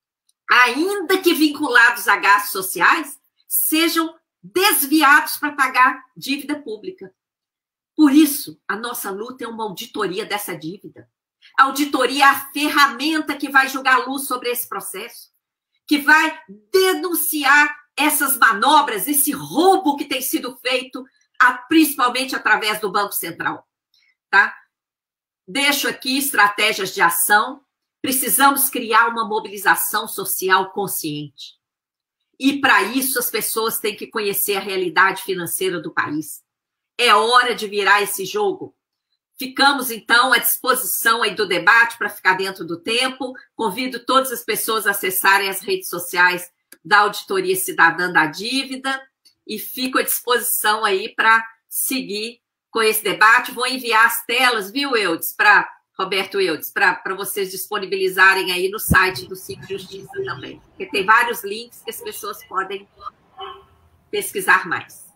ainda que vinculados a gastos sociais, sejam desviados para pagar dívida pública. Por isso, a nossa luta é uma auditoria dessa dívida. A auditoria é a ferramenta que vai jogar luz sobre esse processo, que vai denunciar essas manobras, esse roubo que tem sido feito, principalmente através do Banco Central. Tá? Deixo aqui estratégias de ação. Precisamos criar uma mobilização social consciente. E, para isso, as pessoas têm que conhecer a realidade financeira do país. É hora de virar esse jogo. Ficamos, então, à disposição aí do debate para ficar dentro do tempo. Convido todas as pessoas a acessarem as redes sociais da Auditoria Cidadã da Dívida e fico à disposição aí para seguir com esse debate. Vou enviar as telas, viu, Eudes, para Roberto Eudes, para vocês disponibilizarem aí no site do Cindy Justiça também, porque tem vários links que as pessoas podem pesquisar mais.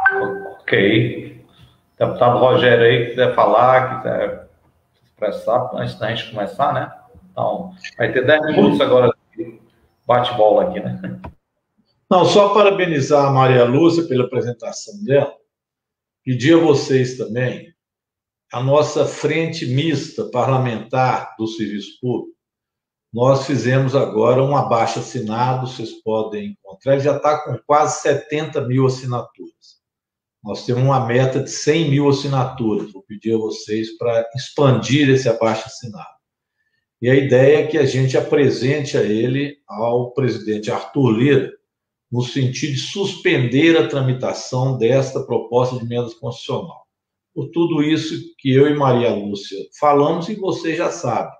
Ok. Deputado Rogério aí, quiser falar, quiser expressar, antes da gente começar, né? Então, vai ter dez minutos agora de bate-bola aqui, né? Não, só parabenizar a Maria Lúcia pela apresentação dela, pedir a vocês também a nossa frente mista parlamentar do serviço público. Nós fizemos agora um abaixo-assinado, vocês podem encontrar, ele já está com quase setenta mil assinaturas. Nós temos uma meta de cem mil assinaturas. Vou pedir a vocês para expandir esse abaixo-assinado. E a ideia é que a gente apresente a ele, ao presidente Arthur Lira, no sentido de suspender a tramitação desta proposta de emenda constitucional. Por tudo isso que eu e Maria Lúcia falamos, e você já sabe.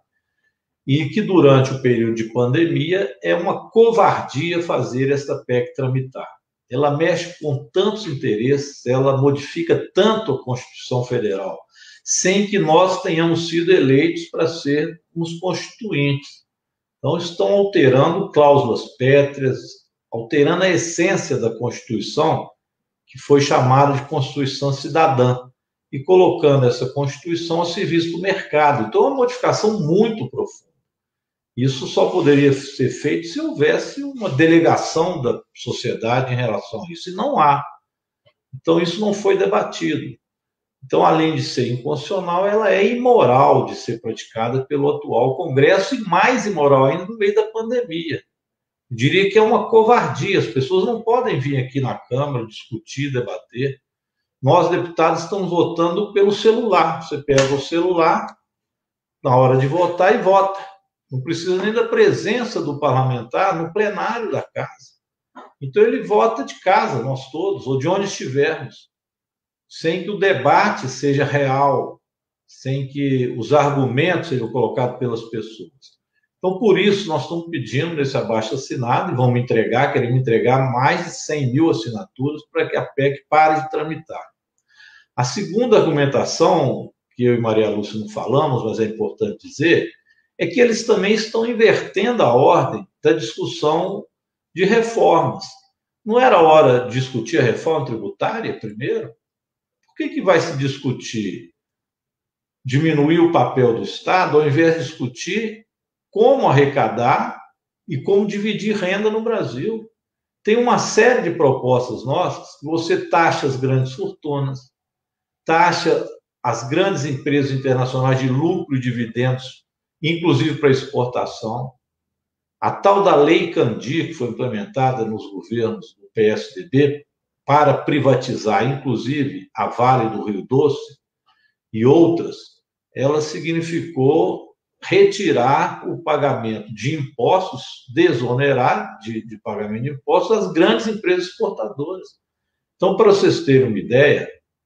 E que durante o período de pandemia é uma covardia fazer esta P E C tramitar. Ela mexe com tantos interesses, ela modifica tanto a Constituição Federal, sem que nós tenhamos sido eleitos para sermos constituintes. Então, estão alterando cláusulas pétreas, alterando a essência da Constituição, que foi chamada de Constituição Cidadã, e colocando essa Constituição a serviço do mercado. Então, é uma modificação muito profunda. Isso só poderia ser feito se houvesse uma delegação da sociedade em relação a isso, e não há. Então, isso não foi debatido. Então, além de ser inconstitucional, ela é imoral de ser praticada pelo atual Congresso, e mais imoral ainda no meio da pandemia. Eu diria que é uma covardia. As pessoas não podem vir aqui na Câmara discutir, debater. Nós, deputados, estamos votando pelo celular. Você pega o celular na hora de votar e vota. Não precisa nem da presença do parlamentar no plenário da casa. Então, ele vota de casa, nós todos, ou de onde estivermos, sem que o debate seja real, sem que os argumentos sejam colocados pelas pessoas. Então, por isso, nós estamos pedindo nesse abaixo-assinado, e vamos entregar, queremos entregar mais de cem mil assinaturas para que a P E C pare de tramitar. A segunda argumentação, que eu e Maria Lúcia não falamos, mas é importante dizer, é que eles também estão invertendo a ordem da discussão de reformas. Não era hora de discutir a reforma tributária primeiro? Por que que vai se discutir diminuir o papel do Estado, ao invés de discutir como arrecadar e como dividir renda no Brasil? Tem uma série de propostas nossas que você taxa as grandes fortunas, taxa as grandes empresas internacionais de lucro e dividendos, inclusive para exportação. A tal da Lei Candir, que foi implementada nos governos do P S D B, para privatizar, inclusive, a Vale do Rio Doce e outras, ela significou retirar o pagamento de impostos, desonerar de, de pagamento de impostos às grandes empresas exportadoras. Então, para vocês terem uma ideia,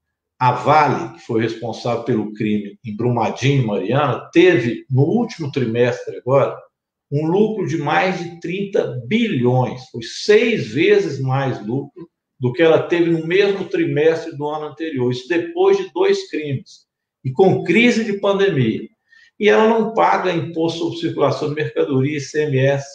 a Vale, que foi responsável pelo crime em Brumadinho e Mariana, teve, no último trimestre agora, um lucro de mais de trinta bilhões. Foi seis vezes mais lucro do que ela teve no mesmo trimestre do ano anterior. Isso depois de dois crimes. E com crise de pandemia. E ela não paga imposto sobre circulação de mercadoria, I C M S,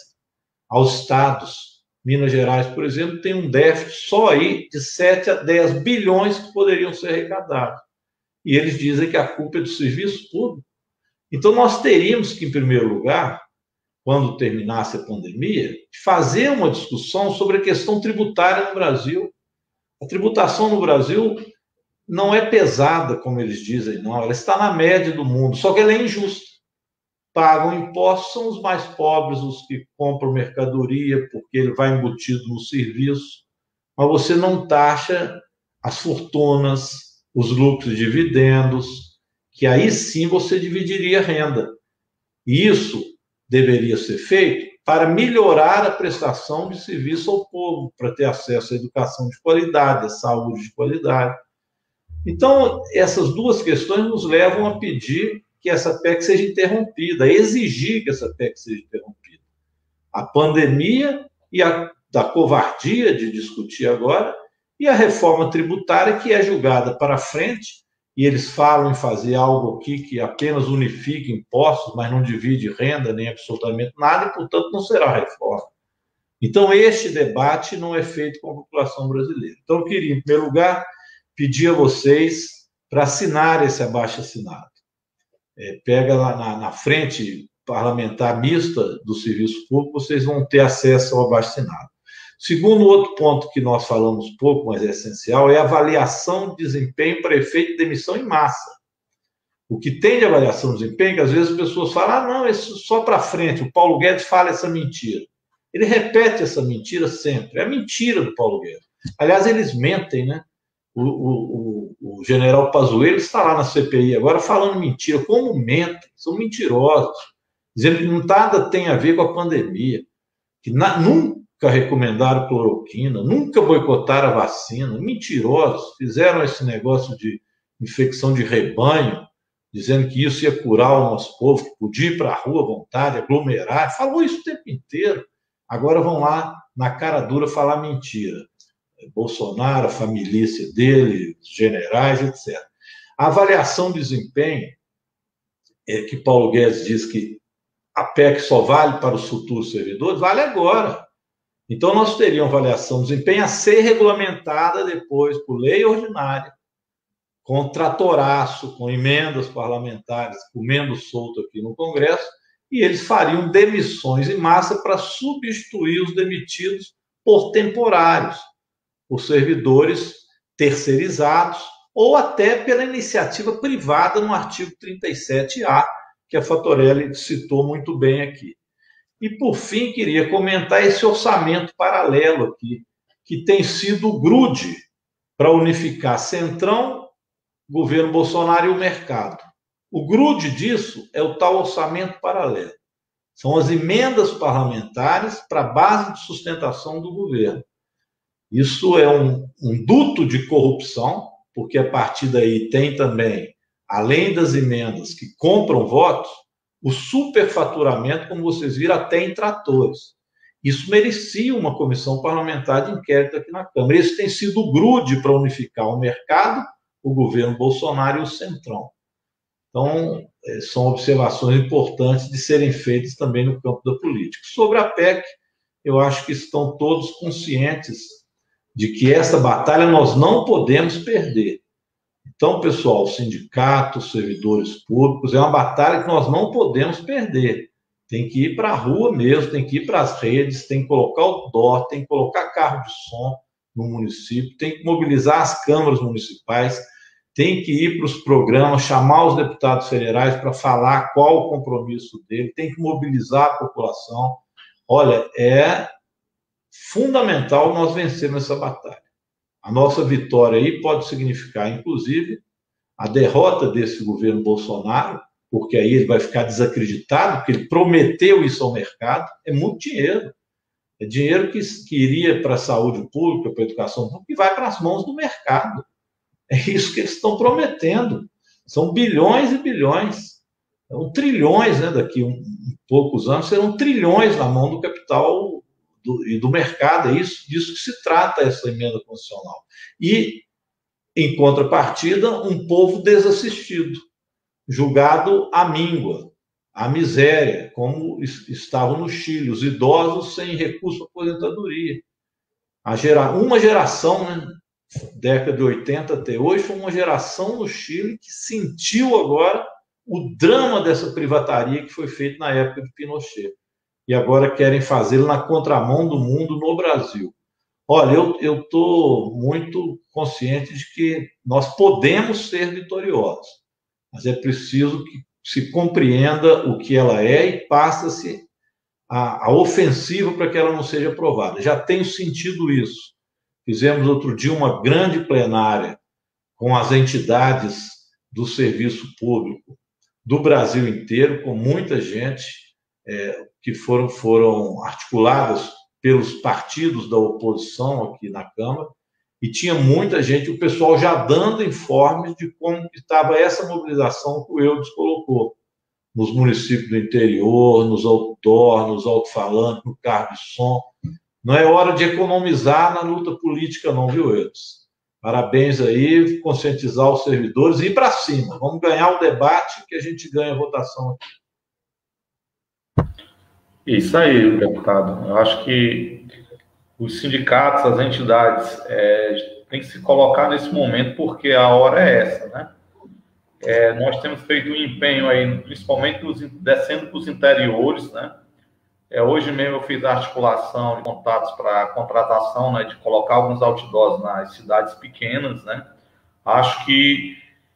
aos estados. Minas Gerais, por exemplo, tem um déficit só aí de sete a dez bilhões que poderiam ser arrecadados. E eles dizem que a culpa é do serviço público. Então, nós teríamos que, em primeiro lugar, quando terminasse a pandemia, de fazer uma discussão sobre a questão tributária no Brasil. A tributação no Brasil não é pesada, como eles dizem, não. Ela está na média do mundo, só que ela é injusta. Pagam impostos são os mais pobres, os que compram mercadoria, porque ele vai embutido no serviço, mas você não taxa as fortunas, os lucros e dividendos, que aí sim você dividiria a renda. E isso deveria ser feito para melhorar a prestação de serviço ao povo, para ter acesso à educação de qualidade, à saúde de qualidade. Então, essas duas questões nos levam a pedir que essa P E C seja interrompida, a exigir que essa P E C seja interrompida. A pandemia e a da covardia de discutir agora, e a reforma tributária, que é julgada para frente, e eles falam em fazer algo aqui que apenas unifica impostos, mas não divide renda nem absolutamente nada, e, portanto, não será reforma. Então, este debate não é feito com a população brasileira. Então, eu queria, em primeiro lugar, pedir a vocês para assinar esse abaixo-assinado. É, pega lá na, na frente parlamentar mista do serviço público, vocês vão ter acesso ao abaixo-assinado. Segundo outro ponto que nós falamos pouco, mas é essencial, é a avaliação de desempenho para efeito de demissão em massa. O que tem de avaliação de desempenho, que às vezes as pessoas falam, ah, não, isso só para frente, o Paulo Guedes fala essa mentira. Ele repete essa mentira sempre. É a mentira do Paulo Guedes. Aliás, eles mentem, né? O, o, o, o general Pazuello está lá na C P I agora falando mentira. Como mentem? São mentirosos. Dizendo que nada tem a ver com a pandemia. Que na, nunca recomendaram cloroquina, nunca boicotaram a vacina. Mentirosos. Fizeram esse negócio de infecção de rebanho, dizendo que isso ia curar o nosso povo, que podia ir para a rua à vontade, aglomerar. Falou isso o tempo inteiro. Agora vão lá, na cara dura, falar mentira. Bolsonaro, a família dele, os generais, etcétera. A avaliação de desempenho, é que Paulo Guedes diz que a P E C só vale para os futuros servidores, vale agora. Então, nós teríamos avaliação de desempenho a ser regulamentada depois por lei ordinária, com tratoraço, com emendas parlamentares, comendo solto aqui no Congresso, e eles fariam demissões em massa para substituir os demitidos por temporários, por servidores terceirizados, ou até pela iniciativa privada no artigo trinta e sete A, que a Fatorelli citou muito bem aqui. E, por fim, queria comentar esse orçamento paralelo aqui, que tem sido o grude para unificar Centrão, governo Bolsonaro e o mercado. O grude disso é o tal orçamento paralelo. São as emendas parlamentares para a base de sustentação do governo. Isso é um, um duto de corrupção, porque a partir daí tem também, além das emendas que compram votos, o superfaturamento, como vocês viram, até em tratores. Isso merecia uma comissão parlamentar de inquérito aqui na Câmara. Esse tem sido o grude para unificar o mercado, o governo Bolsonaro e o Centrão. Então, são observações importantes de serem feitas também no campo da política. Sobre a P E C, eu acho que estão todos conscientes de que essa batalha nós não podemos perder. Então, pessoal, sindicatos, servidores públicos, é uma batalha que nós não podemos perder. Tem que ir para a rua mesmo, tem que ir para as redes, tem que colocar outdoor, tem que colocar carro de som no município, tem que mobilizar as câmaras municipais, tem que ir para os programas, chamar os deputados federais para falar qual o compromisso dele, tem que mobilizar a população. Olha, é fundamental nós vencermos essa batalha. A nossa vitória aí pode significar, inclusive, a derrota desse governo Bolsonaro, porque aí ele vai ficar desacreditado, porque ele prometeu isso ao mercado. É muito dinheiro. É dinheiro que, que iria para a saúde pública, para a educação pública, e vai para as mãos do mercado. É isso que eles estão prometendo. São bilhões e bilhões. São trilhões, né? Daqui a um, um, poucos anos, serão trilhões na mão do capital do, e do mercado. É isso, disso que se trata essa emenda constitucional. E, em contrapartida, um povo desassistido, julgado à míngua, à miséria, como estavam no Chile, os idosos sem recurso para aposentadoria. A gera, uma geração, né? Década de oitenta até hoje, foi uma geração no Chile que sentiu agora o drama dessa privataria que foi feita na época de Pinochet. e agora querem fazê-lo na contramão do mundo no Brasil. Olha, eu estou muito consciente de que nós podemos ser vitoriosos, mas é preciso que se compreenda o que ela é e passa-se a, a ofensiva para que ela não seja aprovada. Já tenho sentido isso. Fizemos outro dia uma grande plenária com as entidades do serviço público do Brasil inteiro, com muita gente, é, que foram, foram articuladas pelos partidos da oposição aqui na Câmara, e tinha muita gente, o pessoal já dando informes de como estava essa mobilização que o Eudes colocou, nos municípios do interior, nos outdoor, nos alto-falantes, no carro de som. Não é hora de economizar na luta política não, viu, Eudes? Parabéns aí, conscientizar os servidores e ir para cima. Vamos ganhar o debate que a gente ganha a votação aqui. Isso aí, deputado. Eu acho que os sindicatos, as entidades, é, têm que se colocar nesse momento, porque a hora é essa, né? É, nós temos feito um empenho aí, principalmente nos, descendo para os interiores, né? É, hoje mesmo eu fiz a articulação de contatos para a contratação, né, de colocar alguns outdoors nas cidades pequenas, né? Acho que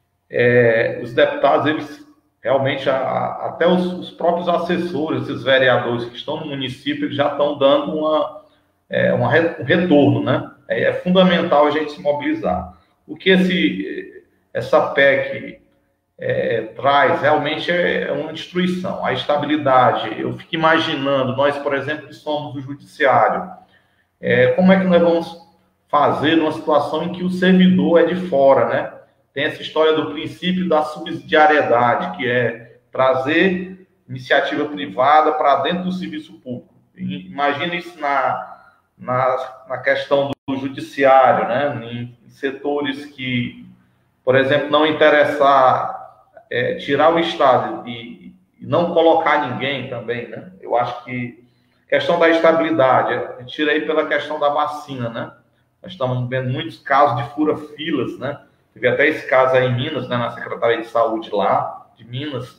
é, os deputados, eles realmente, a, a, até os, os próprios assessores, esses vereadores que estão no município, eles já estão dando uma, é, uma, um retorno, né? É, é fundamental a gente se mobilizar. O que esse, essa P E C é, traz realmente é uma destruição. A estabilidade, eu fico imaginando, nós, por exemplo, que somos o judiciário, é, como é que nós vamos fazer numa situação em que o servidor é de fora, né? Tem essa história do princípio da subsidiariedade, que é trazer iniciativa privada para dentro do serviço público. Imagina isso na, na, na questão do judiciário, né? Em, em setores que, por exemplo, não interessar é, tirar o Estado e, e não colocar ninguém também, né? Eu acho que a questão da estabilidade, eu tirei pela questão da vacina, né? Nós estamos vendo muitos casos de fura-filas, né? Teve até esse caso aí em Minas, né, na Secretaria de Saúde lá, de Minas.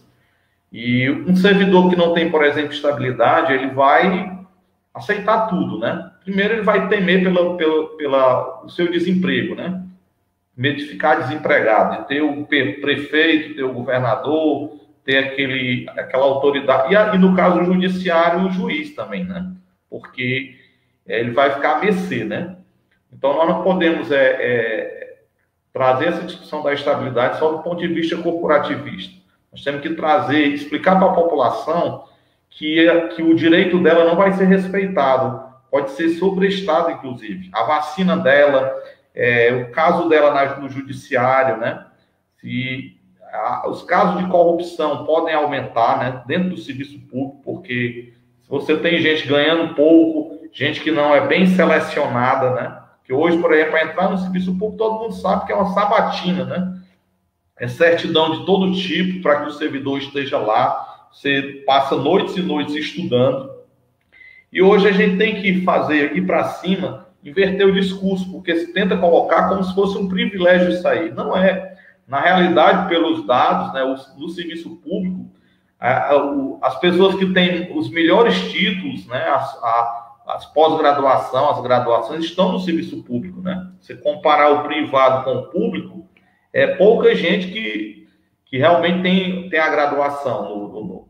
E um servidor que não tem, por exemplo, estabilidade, ele vai aceitar tudo, né? Primeiro, ele vai temer pela, pela, pela, o seu desemprego, né? Medo de ficar desempregado, de ter o prefeito, ter o governador, ter aquele, aquela autoridade. E, e no caso do judiciário, o juiz também, né? Porque é, ele vai ficar a mercê, né? Então, nós não podemos... É, é, trazer essa discussão da estabilidade só do ponto de vista corporativista. Nós temos que trazer, explicar para a população que, que o direito dela não vai ser respeitado, pode ser sobrestado, inclusive. A vacina dela, é, o caso dela na, no judiciário, né? Se, a, os casos de corrupção podem aumentar, né, dentro do serviço público, porque se você tem gente ganhando pouco, gente que não é bem selecionada, né? Que hoje, por exemplo, para entrar no serviço público, todo mundo sabe que é uma sabatina, né? É certidão de todo tipo para que o servidor esteja lá. Você passa noites e noites estudando. E hoje a gente tem que fazer, ir para cima, inverter o discurso, porque se tenta colocar como se fosse um privilégio isso aí. Não é. Na realidade, pelos dados, né, do serviço público, a, a, o, as pessoas que têm os melhores títulos, né, a, a as pós-graduação, as graduações estão no serviço público, né? Se comparar o privado com o público, é pouca gente que, que realmente tem, tem a graduação no, no,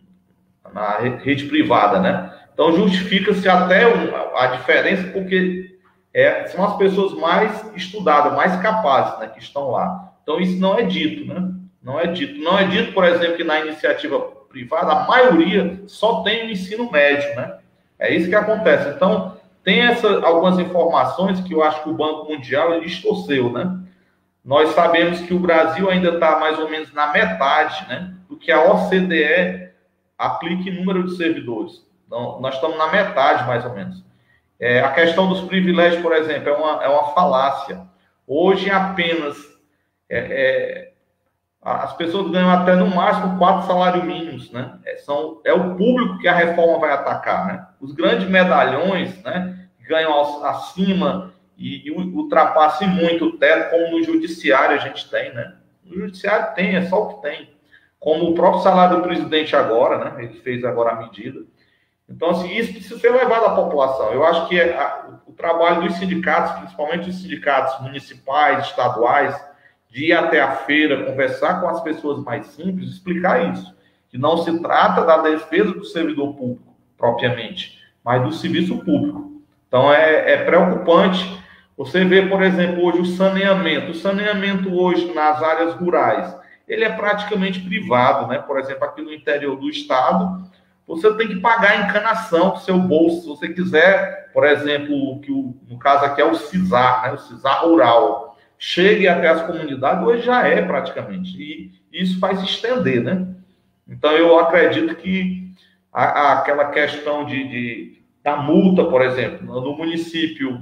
na rede privada, né? Então, justifica-se até um, a diferença, porque é, são as pessoas mais estudadas, mais capazes, né, que estão lá. Então, isso não é dito, né? Não é dito. Não é dito, por exemplo, que na iniciativa privada, a maioria só tem o ensino médio, né? É isso que acontece. Então, tem essa, algumas informações que eu acho que o Banco Mundial ele distorceu, né? Nós sabemos que o Brasil ainda está mais ou menos na metade, né, do que a O C D E aplica em número de servidores. Então, nós estamos na metade, mais ou menos. É, a questão dos privilégios, por exemplo, é uma, é uma falácia. Hoje, apenas... É, é, as pessoas ganham até, no máximo, quatro salários mínimos, né? É, são, é o público que a reforma vai atacar, né? Os grandes medalhões, né, ganham acima e, e ultrapassam muito o teto, como no judiciário a gente tem, né? No judiciário tem, é só o que tem. Como o próprio salário do presidente agora, né? Ele fez agora a medida. Então, assim, isso precisa ser levado à população. Eu acho que a, o trabalho dos sindicatos, principalmente os sindicatos municipais, estaduais, de ir até a feira, conversar com as pessoas mais simples, explicar isso. Que não se trata da defesa do servidor público, propriamente, mas do serviço público. Então, é, é preocupante você ver, por exemplo, hoje o saneamento. O saneamento hoje nas áreas rurais, ele é praticamente privado, né? Por exemplo, aqui no interior do estado, você tem que pagar a encanação do seu bolso, se você quiser, por exemplo, que o, no caso aqui é o CISAR, né? O CISAR rural, chegue até as comunidades, hoje já é praticamente, e isso vai se estender, né? Então, eu acredito que a, a, aquela questão de, de, da multa, por exemplo, no município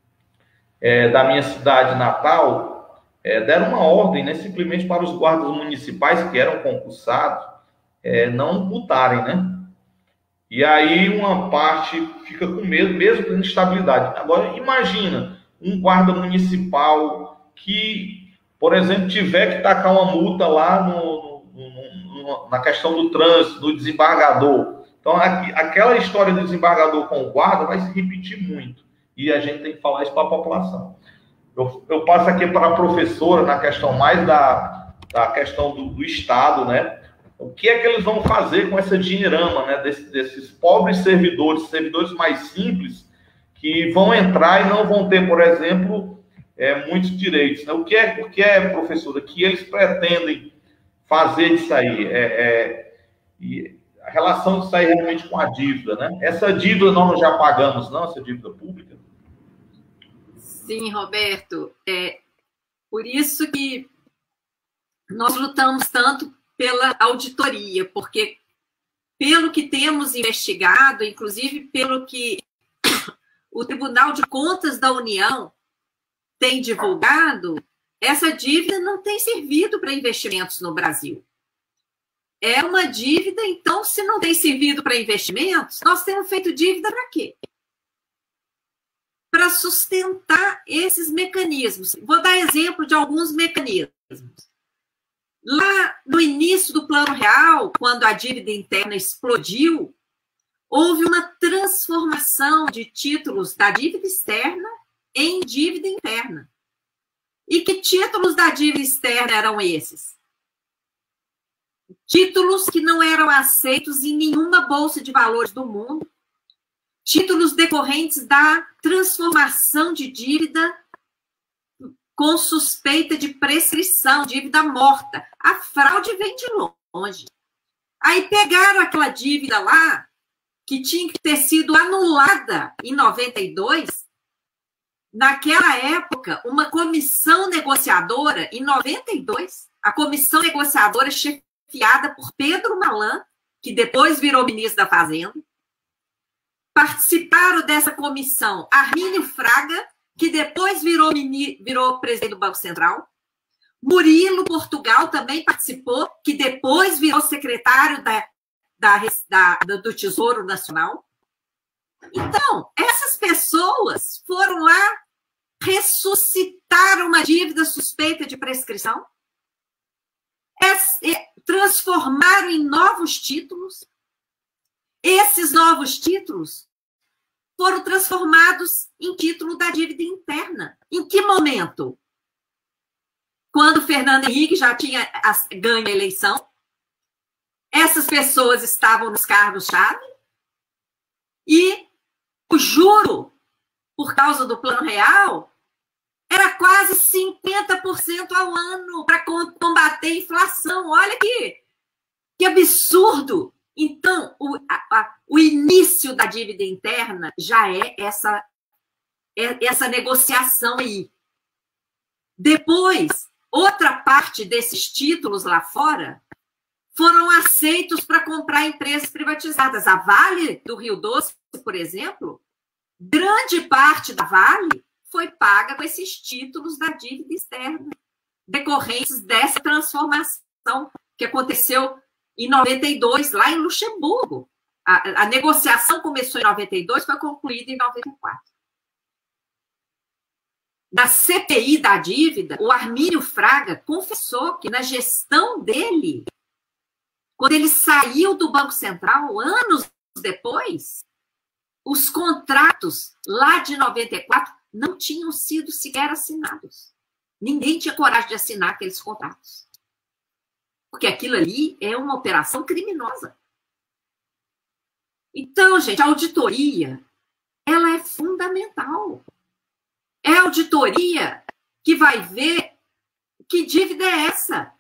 é, da minha cidade natal, é, deram uma ordem, né, simplesmente para os guardas municipais que eram concursados é, não multarem, né? E aí uma parte fica com medo, mesmo com instabilidade. Agora, imagina um guarda municipal que, por exemplo, tiver que tacar uma multa lá no, no, no, na questão do trânsito, do desembargador. Então, aqui, aquela história do desembargador com o guarda vai se repetir muito. E a gente tem que falar isso para a população. Eu, eu passo aqui para a professora na questão mais da, da questão do, do Estado, né? O que é que eles vão fazer com essa dinheirama, né? Des, desses pobres servidores, servidores mais simples, que vão entrar e não vão ter, por exemplo, é, muitos direitos. Né? O que é, o que é, professora, que eles pretendem fazer disso aí? É, é, e a relação disso aí realmente com a dívida, né? Essa dívida nós já pagamos, não? Essa dívida pública? Sim, Roberto. É por isso que nós lutamos tanto pela auditoria, porque pelo que temos investigado, inclusive pelo que o Tribunal de Contas da União tem divulgado, essa dívida não tem servido para investimentos no Brasil. É uma dívida, então, se não tem servido para investimentos, nós temos feito dívida para quê? Para sustentar esses mecanismos. Vou dar exemplo de alguns mecanismos. Lá no início do Plano Real, quando a dívida interna explodiu, houve uma transformação de títulos da dívida externa em dívida interna. E que títulos da dívida externa eram esses? Títulos que não eram aceitos em nenhuma bolsa de valores do mundo, títulos decorrentes da transformação de dívida com suspeita de prescrição, dívida morta. A fraude vem de longe. Aí pegaram aquela dívida lá, que tinha que ter sido anulada em noventa e dois, naquela época, uma comissão negociadora, em noventa e dois, a comissão negociadora chefiada por Pedro Malan, que depois virou ministro da Fazenda, participaram dessa comissão Armínio Fraga, que depois virou, virou presidente do Banco Central, Murilo Portugal também participou, que depois virou secretário da, da, da, do Tesouro Nacional. Então, essas pessoas foram lá, ressuscitaram uma dívida suspeita de prescrição, transformaram em novos títulos. Esses novos títulos foram transformados em título da dívida interna. Em que momento? Quando Fernando Henrique já tinha ganho a eleição, essas pessoas estavam nos cargos-chave e o juro, por causa do Plano Real, era quase cinquenta por cento ao ano para combater a inflação. Olha que, que absurdo! Então, o, a, a, o início da dívida interna já é essa, é essa negociação aí. Depois, outra parte desses títulos lá fora foram aceitos para comprar empresas privatizadas. A Vale do Rio Doce, por exemplo, grande parte da Vale foi paga com esses títulos da dívida externa, decorrentes dessa transformação que aconteceu em noventa e dois, lá em Luxemburgo. A, a negociação começou em noventa e dois, foi concluída em noventa e quatro. Na C P I da dívida, o Armínio Fraga confessou que na gestão dele, quando ele saiu do Banco Central, anos depois, os contratos lá de noventa e quatro não tinham sido sequer assinados. Ninguém tinha coragem de assinar aqueles contratos. Porque aquilo ali é uma operação criminosa. Então, gente, a auditoria, ela é fundamental. É a auditoria que vai ver que dívida é essa.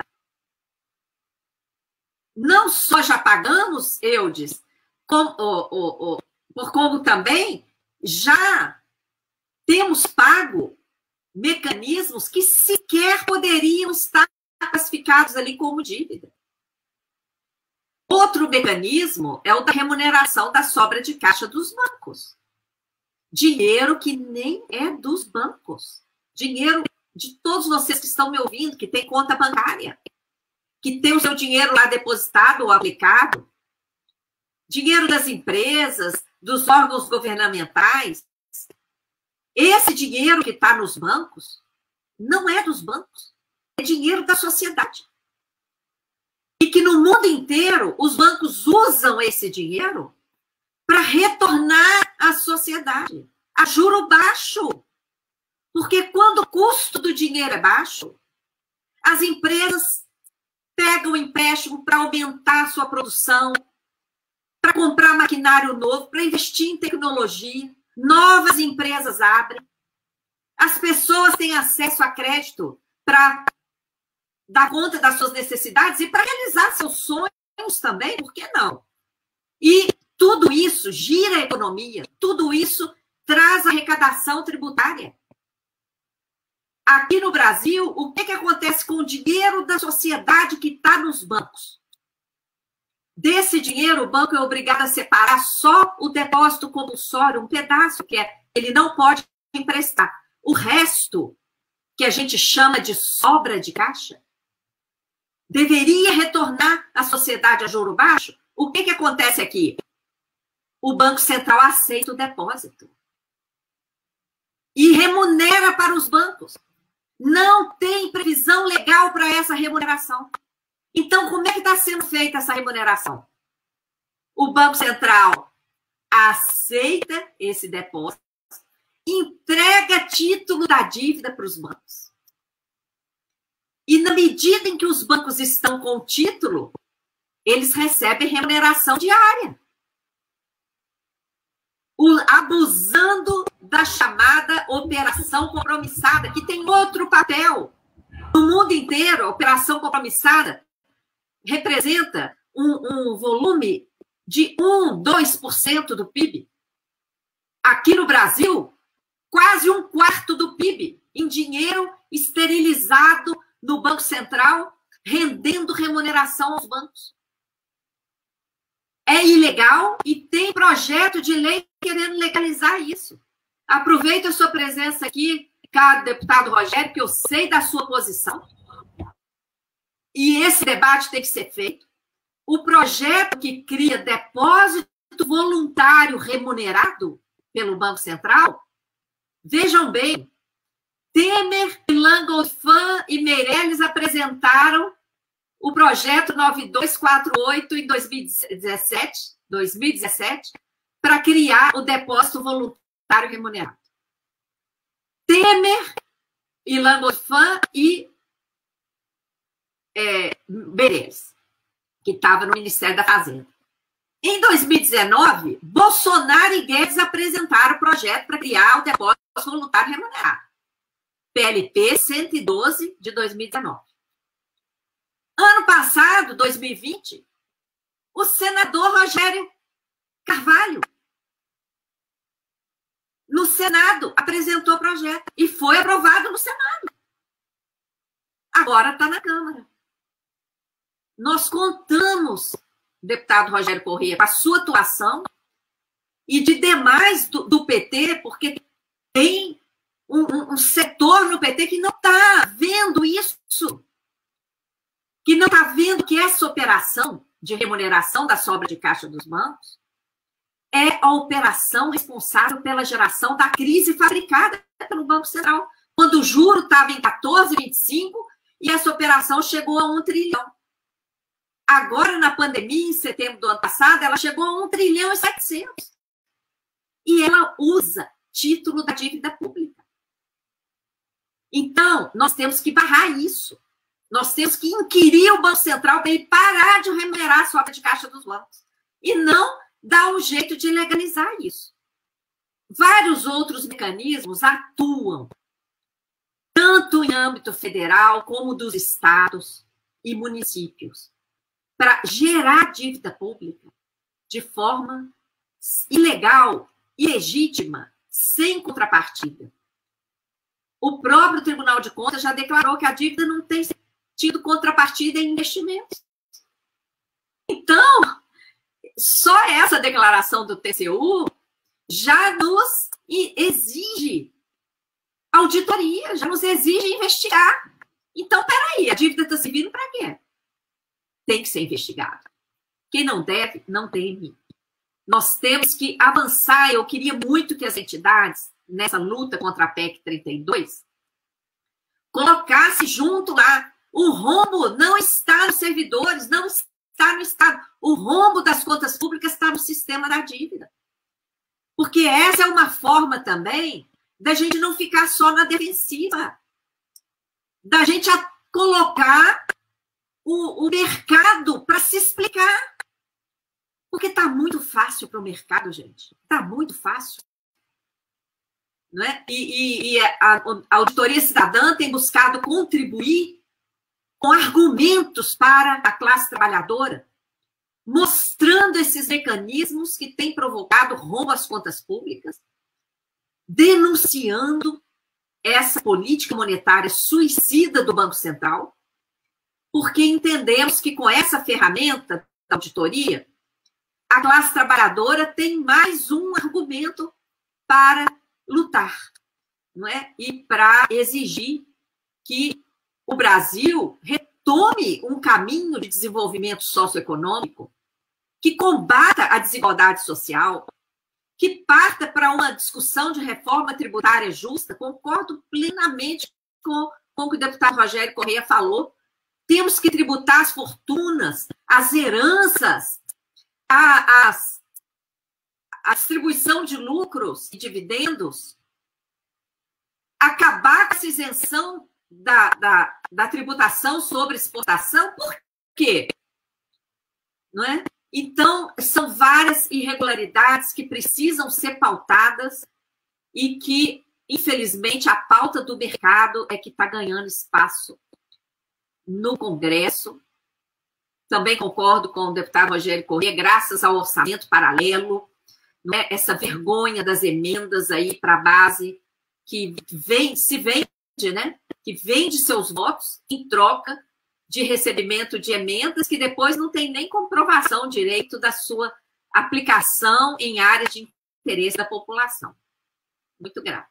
Não só já pagamos, Eudes, como, oh, oh, oh, por como também já temos pago mecanismos que sequer poderiam estar classificados ali como dívida. Outro mecanismo é o da remuneração da sobra de caixa dos bancos. Dinheiro que nem é dos bancos. Dinheiro de todos vocês que estão me ouvindo, que tem conta bancária, que tem o seu dinheiro lá depositado ou aplicado. Dinheiro das empresas, dos órgãos governamentais. Esse dinheiro que está nos bancos não é dos bancos, é dinheiro da sociedade. E que no mundo inteiro os bancos usam esse dinheiro para retornar à sociedade, a juro baixo. Porque quando o custo do dinheiro é baixo, as empresas pegam empréstimo para aumentar a sua produção, para comprar maquinário novo, para investir em tecnologia, novas empresas abrem, as pessoas têm acesso a crédito para dar conta das suas necessidades e para realizar seus sonhos também, por que não? E tudo isso gira a economia, tudo isso traz arrecadação tributária. Aqui no Brasil, o que, que acontece com o dinheiro da sociedade que está nos bancos? Desse dinheiro, o banco é obrigado a separar só o depósito compulsório, um pedaço, que é, ele não pode emprestar. O resto, que a gente chama de sobra de caixa, deveria retornar à sociedade a juro baixo. O que, que acontece aqui? O Banco Central aceita o depósito e remunera para os bancos. Não tem previsão legal para essa remuneração. Então, como é que está sendo feita essa remuneração? O Banco Central aceita esse depósito, entrega título da dívida para os bancos. E na medida em que os bancos estão com o título, eles recebem remuneração diária. O, abusando da chamada operação compromissada, que tem outro papel. No mundo inteiro, a operação compromissada representa um, um volume de um, dois por cento do P I B. Aqui no Brasil, quase um quarto do P I B em dinheiro esterilizado no Banco Central, rendendo remuneração aos bancos. É ilegal e tem projeto de lei querendo legalizar isso. Aproveito a sua presença aqui, caro deputado Rogério, que eu sei da sua posição. E esse debate tem que ser feito. O projeto que cria depósito voluntário remunerado pelo Banco Central, vejam bem, Temer, Langolfan e Meirelles apresentaram o projeto nove dois quatro oito em dois mil e dezessete para criar o depósito voluntário remunerado. Temer e Langolfan e é, Meirelles, que estava no Ministério da Fazenda. Em dois mil e dezenove, Bolsonaro e Guedes apresentaram o projeto para criar o depósito voluntário remunerado. P L P cento e doze de dois mil e dezenove. Ano passado, dois mil e vinte, o senador Rogério Carvalho, no Senado, apresentou o projeto e foi aprovado no Senado. Agora está na Câmara. Nós contamos, deputado Rogério Corrêa, com a sua atuação e de demais do, do P T, porque tem um, um, um setor no P T que não está vendo isso, que não está vendo que essa operação de remuneração da sobra de caixa dos bancos é a operação responsável pela geração da crise fabricada pelo Banco Central, quando o juro estava em quatorze vírgula vinte e cinco e essa operação chegou a um trilhão. Agora, na pandemia, em setembro do ano passado, ela chegou a um trilhão e setecentos. E ela usa título da dívida pública. Então, nós temos que barrar isso. Nós temos que inquirir o Banco Central para ele parar de remunerar a sobra de caixa dos bancos. E não dar um jeito de legalizar isso. Vários outros mecanismos atuam, tanto em âmbito federal como dos estados e municípios, para gerar dívida pública de forma ilegal, ilegítima, sem contrapartida. O próprio Tribunal de Contas já declarou que a dívida não tem tido contrapartida em investimentos. Então, só essa declaração do T C U já nos exige auditoria, já nos exige investigar. Então, peraí, a dívida está servindo para quê? Tem que ser investigado. Quem não deve, não teme. Nós temos que avançar. Eu queria muito que as entidades, nessa luta contra a P E C trinta e dois, colocassem junto lá. O rombo não está nos servidores, não está no Estado. O rombo das contas públicas está no sistema da dívida. Porque essa é uma forma também da gente não ficar só na defensiva, da gente a colocar o, o mercado para se explicar. Porque está muito fácil para o mercado, gente. Está muito fácil. Não é? E, e, e a, a Auditoria Cidadã tem buscado contribuir com argumentos para a classe trabalhadora, mostrando esses mecanismos que têm provocado rombo às contas públicas, denunciando essa política monetária suicida do Banco Central, porque entendemos que com essa ferramenta da auditoria, a classe trabalhadora tem mais um argumento para lutar, não é? E para exigir que o Brasil retome um caminho de desenvolvimento socioeconômico que combata a desigualdade social, que parta para uma discussão de reforma tributária justa. Concordo plenamente com, com o que o deputado Rogério Correia falou. Temos que tributar as fortunas, as heranças, a, as, a distribuição de lucros e dividendos, acabar com essa isenção Da, da, da tributação sobre exportação. Por quê? Não é? Então, são várias irregularidades que precisam ser pautadas e que, infelizmente, a pauta do mercado é que está ganhando espaço no Congresso. Também concordo com o deputado Rogério Correia, graças ao orçamento paralelo, não é? Essa vergonha das emendas aí para a base que vem, se vende, né? que vende seus votos em troca de recebimento de emendas que depois não tem nem comprovação direito da sua aplicação em áreas de interesse da população. Muito grave.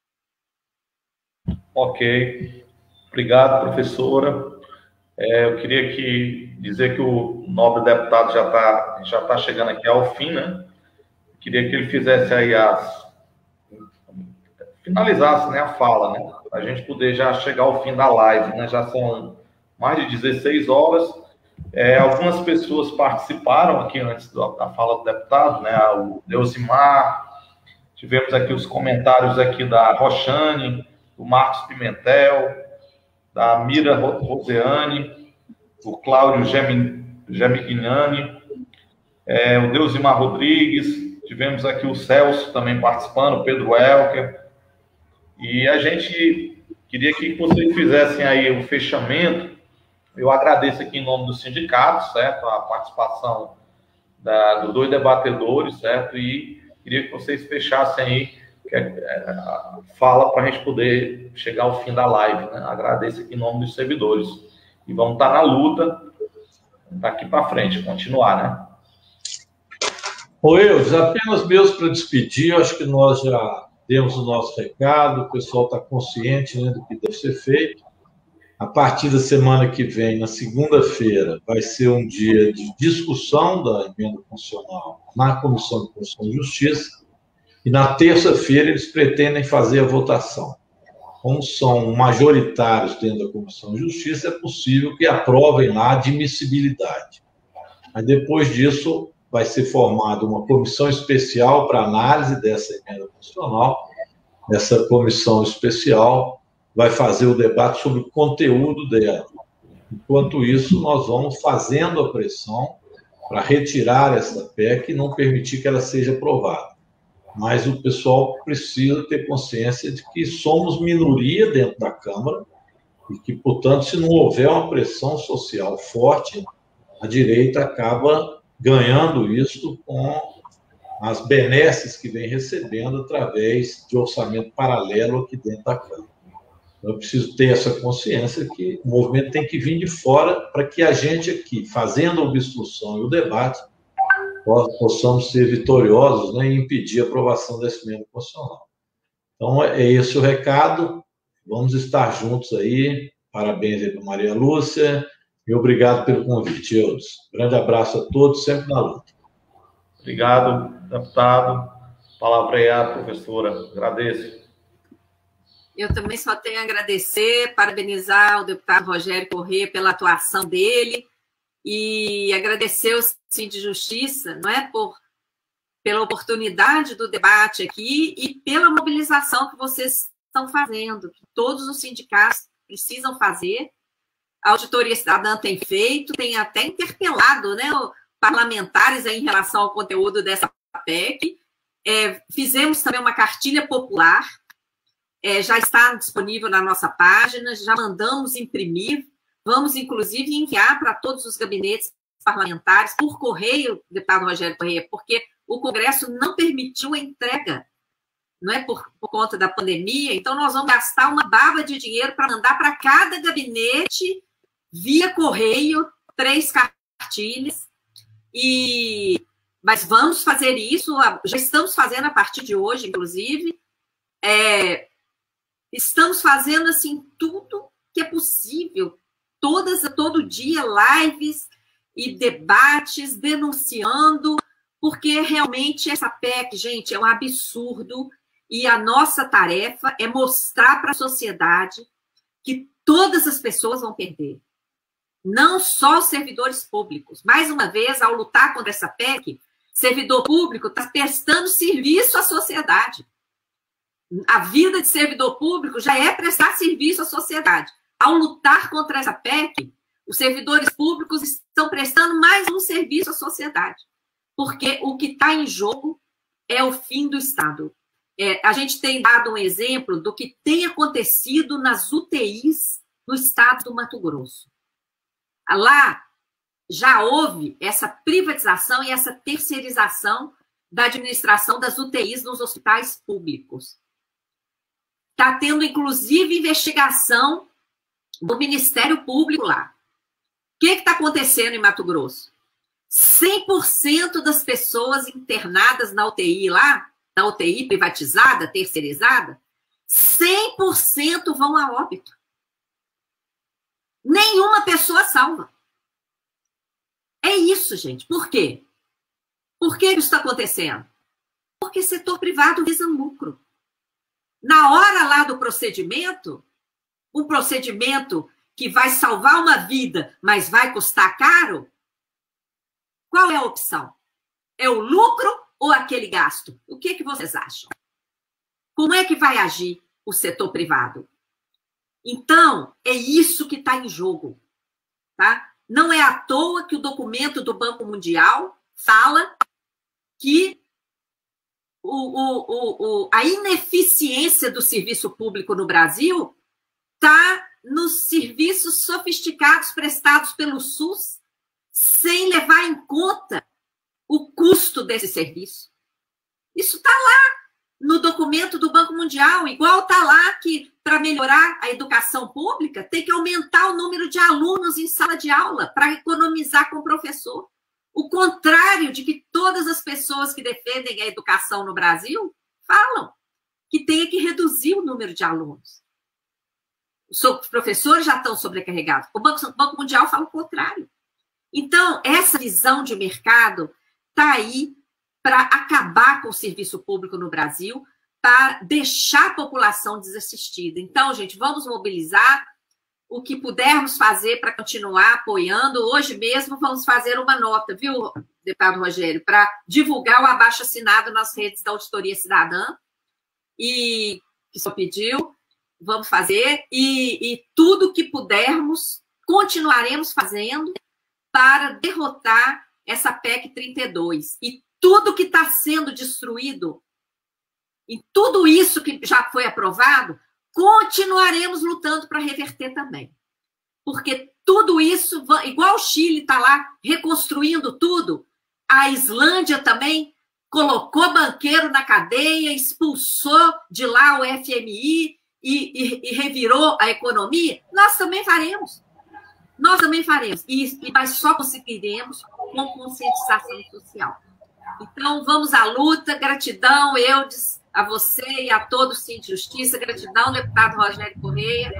Ok. Obrigado, professora. É, eu queria que dizer que o nobre deputado já está já tá chegando aqui ao fim, né? Queria que ele fizesse aí as... finalizasse, né, a fala, né? Para a gente poder já chegar ao fim da live, né? Já são mais de dezesseis horas. É, algumas pessoas participaram aqui antes da fala do deputado, né? O Deusimar, tivemos aqui os comentários aqui da Roxane, do Marcos Pimentel, da Mira Roseane, do Cláudio Gemignani, é, o Deusimar Rodrigues, tivemos aqui o Celso também participando, o Pedro Elker. E a gente queria que vocês fizessem aí o fechamento. Eu agradeço aqui em nome do sindicato, certo? A participação da, dos dois debatedores, certo? E queria que vocês fechassem aí que é, a fala para a gente poder chegar ao fim da live, né? Agradeço aqui em nome dos servidores. E vamos estar na luta daqui para frente, continuar, né? Ô, Eudes, apenas mesmo para despedir, eu acho que nós já demos o nosso recado, o pessoal está consciente, né, do que deve ser feito. A partir da semana que vem, na segunda-feira, vai ser um dia de discussão da emenda constitucional na Comissão de Constituição e Justiça, e na terça-feira eles pretendem fazer a votação. Como são majoritários dentro da Comissão de Justiça, é possível que aprovem lá a admissibilidade. Mas depois disso vai ser formada uma comissão especial para análise dessa emenda constitucional. Essa comissão especial vai fazer o debate sobre o conteúdo dela. Enquanto isso, nós vamos fazendo a pressão para retirar essa P E C e não permitir que ela seja aprovada. Mas o pessoal precisa ter consciência de que somos minoria dentro da Câmara e que, portanto, se não houver uma pressão social forte, a direita acaba ganhando isso com as benesses que vem recebendo através de orçamento paralelo aqui dentro da Câmara. Eu preciso ter essa consciência que o movimento tem que vir de fora para que a gente aqui, fazendo a obstrução e o debate, possamos ser vitoriosos, né, e impedir a aprovação desse emenda constitucional. Então, é esse o recado. Vamos estar juntos aí. Parabéns aí para Maria Lúcia e obrigado pelo convite, Eudes. Grande abraço a todos, sempre na luta. Obrigado, deputado. A palavra aí à professora. Agradeço. Eu também só tenho a agradecer, parabenizar o deputado Rogério Corrêa pela atuação dele e agradecer o Sim de Justiça, não é, por, pela oportunidade do debate aqui e pela mobilização que vocês estão fazendo, que todos os sindicatos precisam fazer. A Auditoria Cidadã tem feito, tem até interpelado, né, parlamentares aí em relação ao conteúdo dessa P E C. É, fizemos também uma cartilha popular, é, já está disponível na nossa página, já mandamos imprimir, vamos inclusive enviar para todos os gabinetes parlamentares por correio, deputado Rogério Corrêa, porque o Congresso não permitiu a entrega, não é, por, por conta da pandemia, então nós vamos gastar uma baba de dinheiro para mandar para cada gabinete, via correio, três cartilhas, e, mas vamos fazer isso, já estamos fazendo a partir de hoje, inclusive, é, estamos fazendo, assim, tudo que é possível, todas, todo dia, lives e debates, denunciando, porque realmente essa P E C, gente, é um absurdo, e a nossa tarefa é mostrar para a sociedade que todas as pessoas vão perder. Não só os servidores públicos. Mais uma vez, ao lutar contra essa P E C, servidor público está prestando serviço à sociedade. A vida de servidor público já é prestar serviço à sociedade. Ao lutar contra essa P E C, os servidores públicos estão prestando mais um serviço à sociedade. Porque o que está em jogo é o fim do Estado. É, a gente tem dado um exemplo do que tem acontecido nas U T Is no estado do Mato Grosso. Lá já houve essa privatização e essa terceirização da administração das U T Is nos hospitais públicos. Está tendo, inclusive, investigação do Ministério Público lá. O que está acontecendo em Mato Grosso? cem por cento das pessoas internadas na U T I lá, na U T I privatizada, terceirizada, cem por cento vão a óbito. Nenhuma pessoa salva. É isso, gente. Por quê? Por que isso está acontecendo? Porque setor privado visa lucro. Na hora lá do procedimento, um procedimento que vai salvar uma vida, mas vai custar caro, qual é a opção? É o lucro ou aquele gasto? O que, que vocês acham? Como é que vai agir o setor privado? Então, é isso que está em jogo. Tá? Não é à toa que o documento do Banco Mundial fala que o, o, o, o, a ineficiência do serviço público no Brasil está nos serviços sofisticados prestados pelo SUS, sem levar em conta o custo desse serviço. Isso está lá no documento do Banco Mundial, igual está lá que, para melhorar a educação pública, tem que aumentar o número de alunos em sala de aula para economizar com o professor. O contrário de que todas as pessoas que defendem a educação no Brasil falam, que tem que reduzir o número de alunos. Os professores já estão sobrecarregados. O Banco, o Banco Mundial fala o contrário. Então, essa visão de mercado está aí para acabar com o serviço público no Brasil, para deixar a população desassistida. Então, gente, vamos mobilizar. o que pudermos fazer para continuar apoiando. Hoje mesmo vamos fazer uma nota, viu, deputado Rogério, para divulgar o abaixo-assinado nas redes da Auditoria Cidadã, e que só pediu, vamos fazer, e, e tudo que pudermos, continuaremos fazendo para derrotar essa P E C trinta e dois. E tudo que está sendo destruído, e tudo isso que já foi aprovado, continuaremos lutando para reverter também. Porque tudo isso, igual o Chile está lá reconstruindo tudo, a Islândia também colocou banqueiro na cadeia, expulsou de lá o F M I e, e, e revirou a economia. Nós também faremos. Nós também faremos. E, mas só conseguiremos com conscientização social. Então, vamos à luta. Gratidão, Eudes, a você e a todos, Sim de Justiça. Gratidão, deputado Rogério Correia.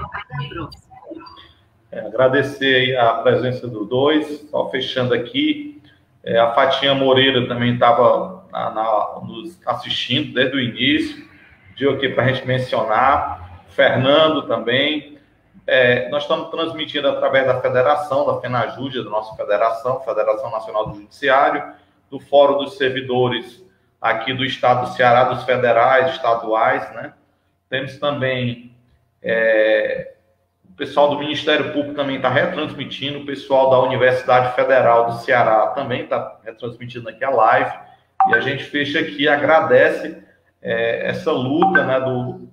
É, agradecer a presença do dois. Só fechando aqui, é, a Fatinha Moreira também estava nos assistindo desde o início. Pediu aqui para a gente mencionar. Fernando também. É, nós estamos transmitindo através da federação, da FENAJUDE, da nossa federação, Federação Nacional do Judiciário, do Fórum dos Servidores aqui do Estado do Ceará, dos federais, estaduais, né? Temos também é, o pessoal do Ministério Público também está retransmitindo, o pessoal da Universidade Federal do Ceará também está retransmitindo aqui a live, e a gente fecha aqui, agradece é, essa luta, né, do,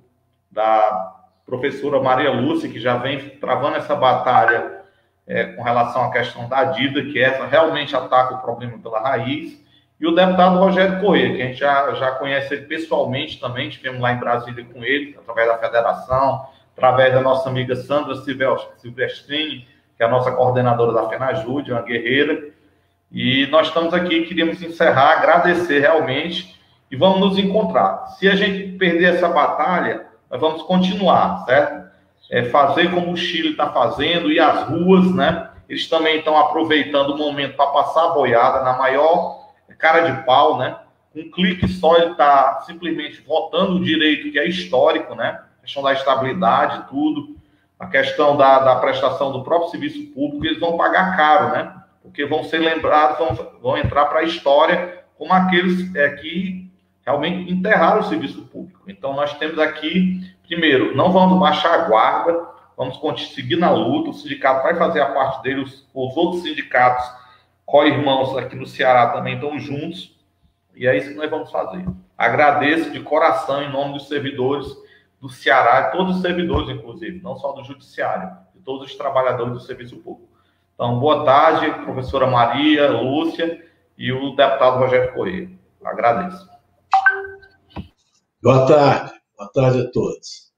da professora Maria Lúcia, que já vem travando essa batalha é, com relação à questão da dívida, que essa realmente ataca o problema pela raiz, e o deputado Rogério Correia, que a gente já, já conhece ele pessoalmente também, estivemos lá em Brasília com ele, através da federação, através da nossa amiga Sandra Silvestrini, que é a nossa coordenadora da FENAJUDE, uma guerreira, e nós estamos aqui, queríamos encerrar, agradecer realmente, e vamos nos encontrar. Se a gente perder essa batalha, nós vamos continuar, certo? É fazer como o Chile está fazendo, e as ruas, né? Eles também estão aproveitando o momento para passar a boiada na maior cara de pau, né? Um clique só, ele está simplesmente votando o direito que é histórico, né? A questão da estabilidade, tudo. A questão da, da prestação do próprio serviço público, eles vão pagar caro, né? Porque vão ser lembrados, vão, vão entrar para a história como aqueles é, que realmente enterraram o serviço público. Então, nós temos aqui, primeiro, não vamos baixar a guarda, vamos seguir na luta, o sindicato vai fazer a parte dele, os, os outros sindicatos, co-irmãos aqui no Ceará também estão juntos, e é isso que nós vamos fazer. Agradeço de coração em nome dos servidores do Ceará, todos os servidores, inclusive, não só do Judiciário, de todos os trabalhadores do serviço público. Então, boa tarde, professora Maria, Lúcia e o deputado Rogério Correia. Agradeço. Boa tarde. Boa tarde a todos.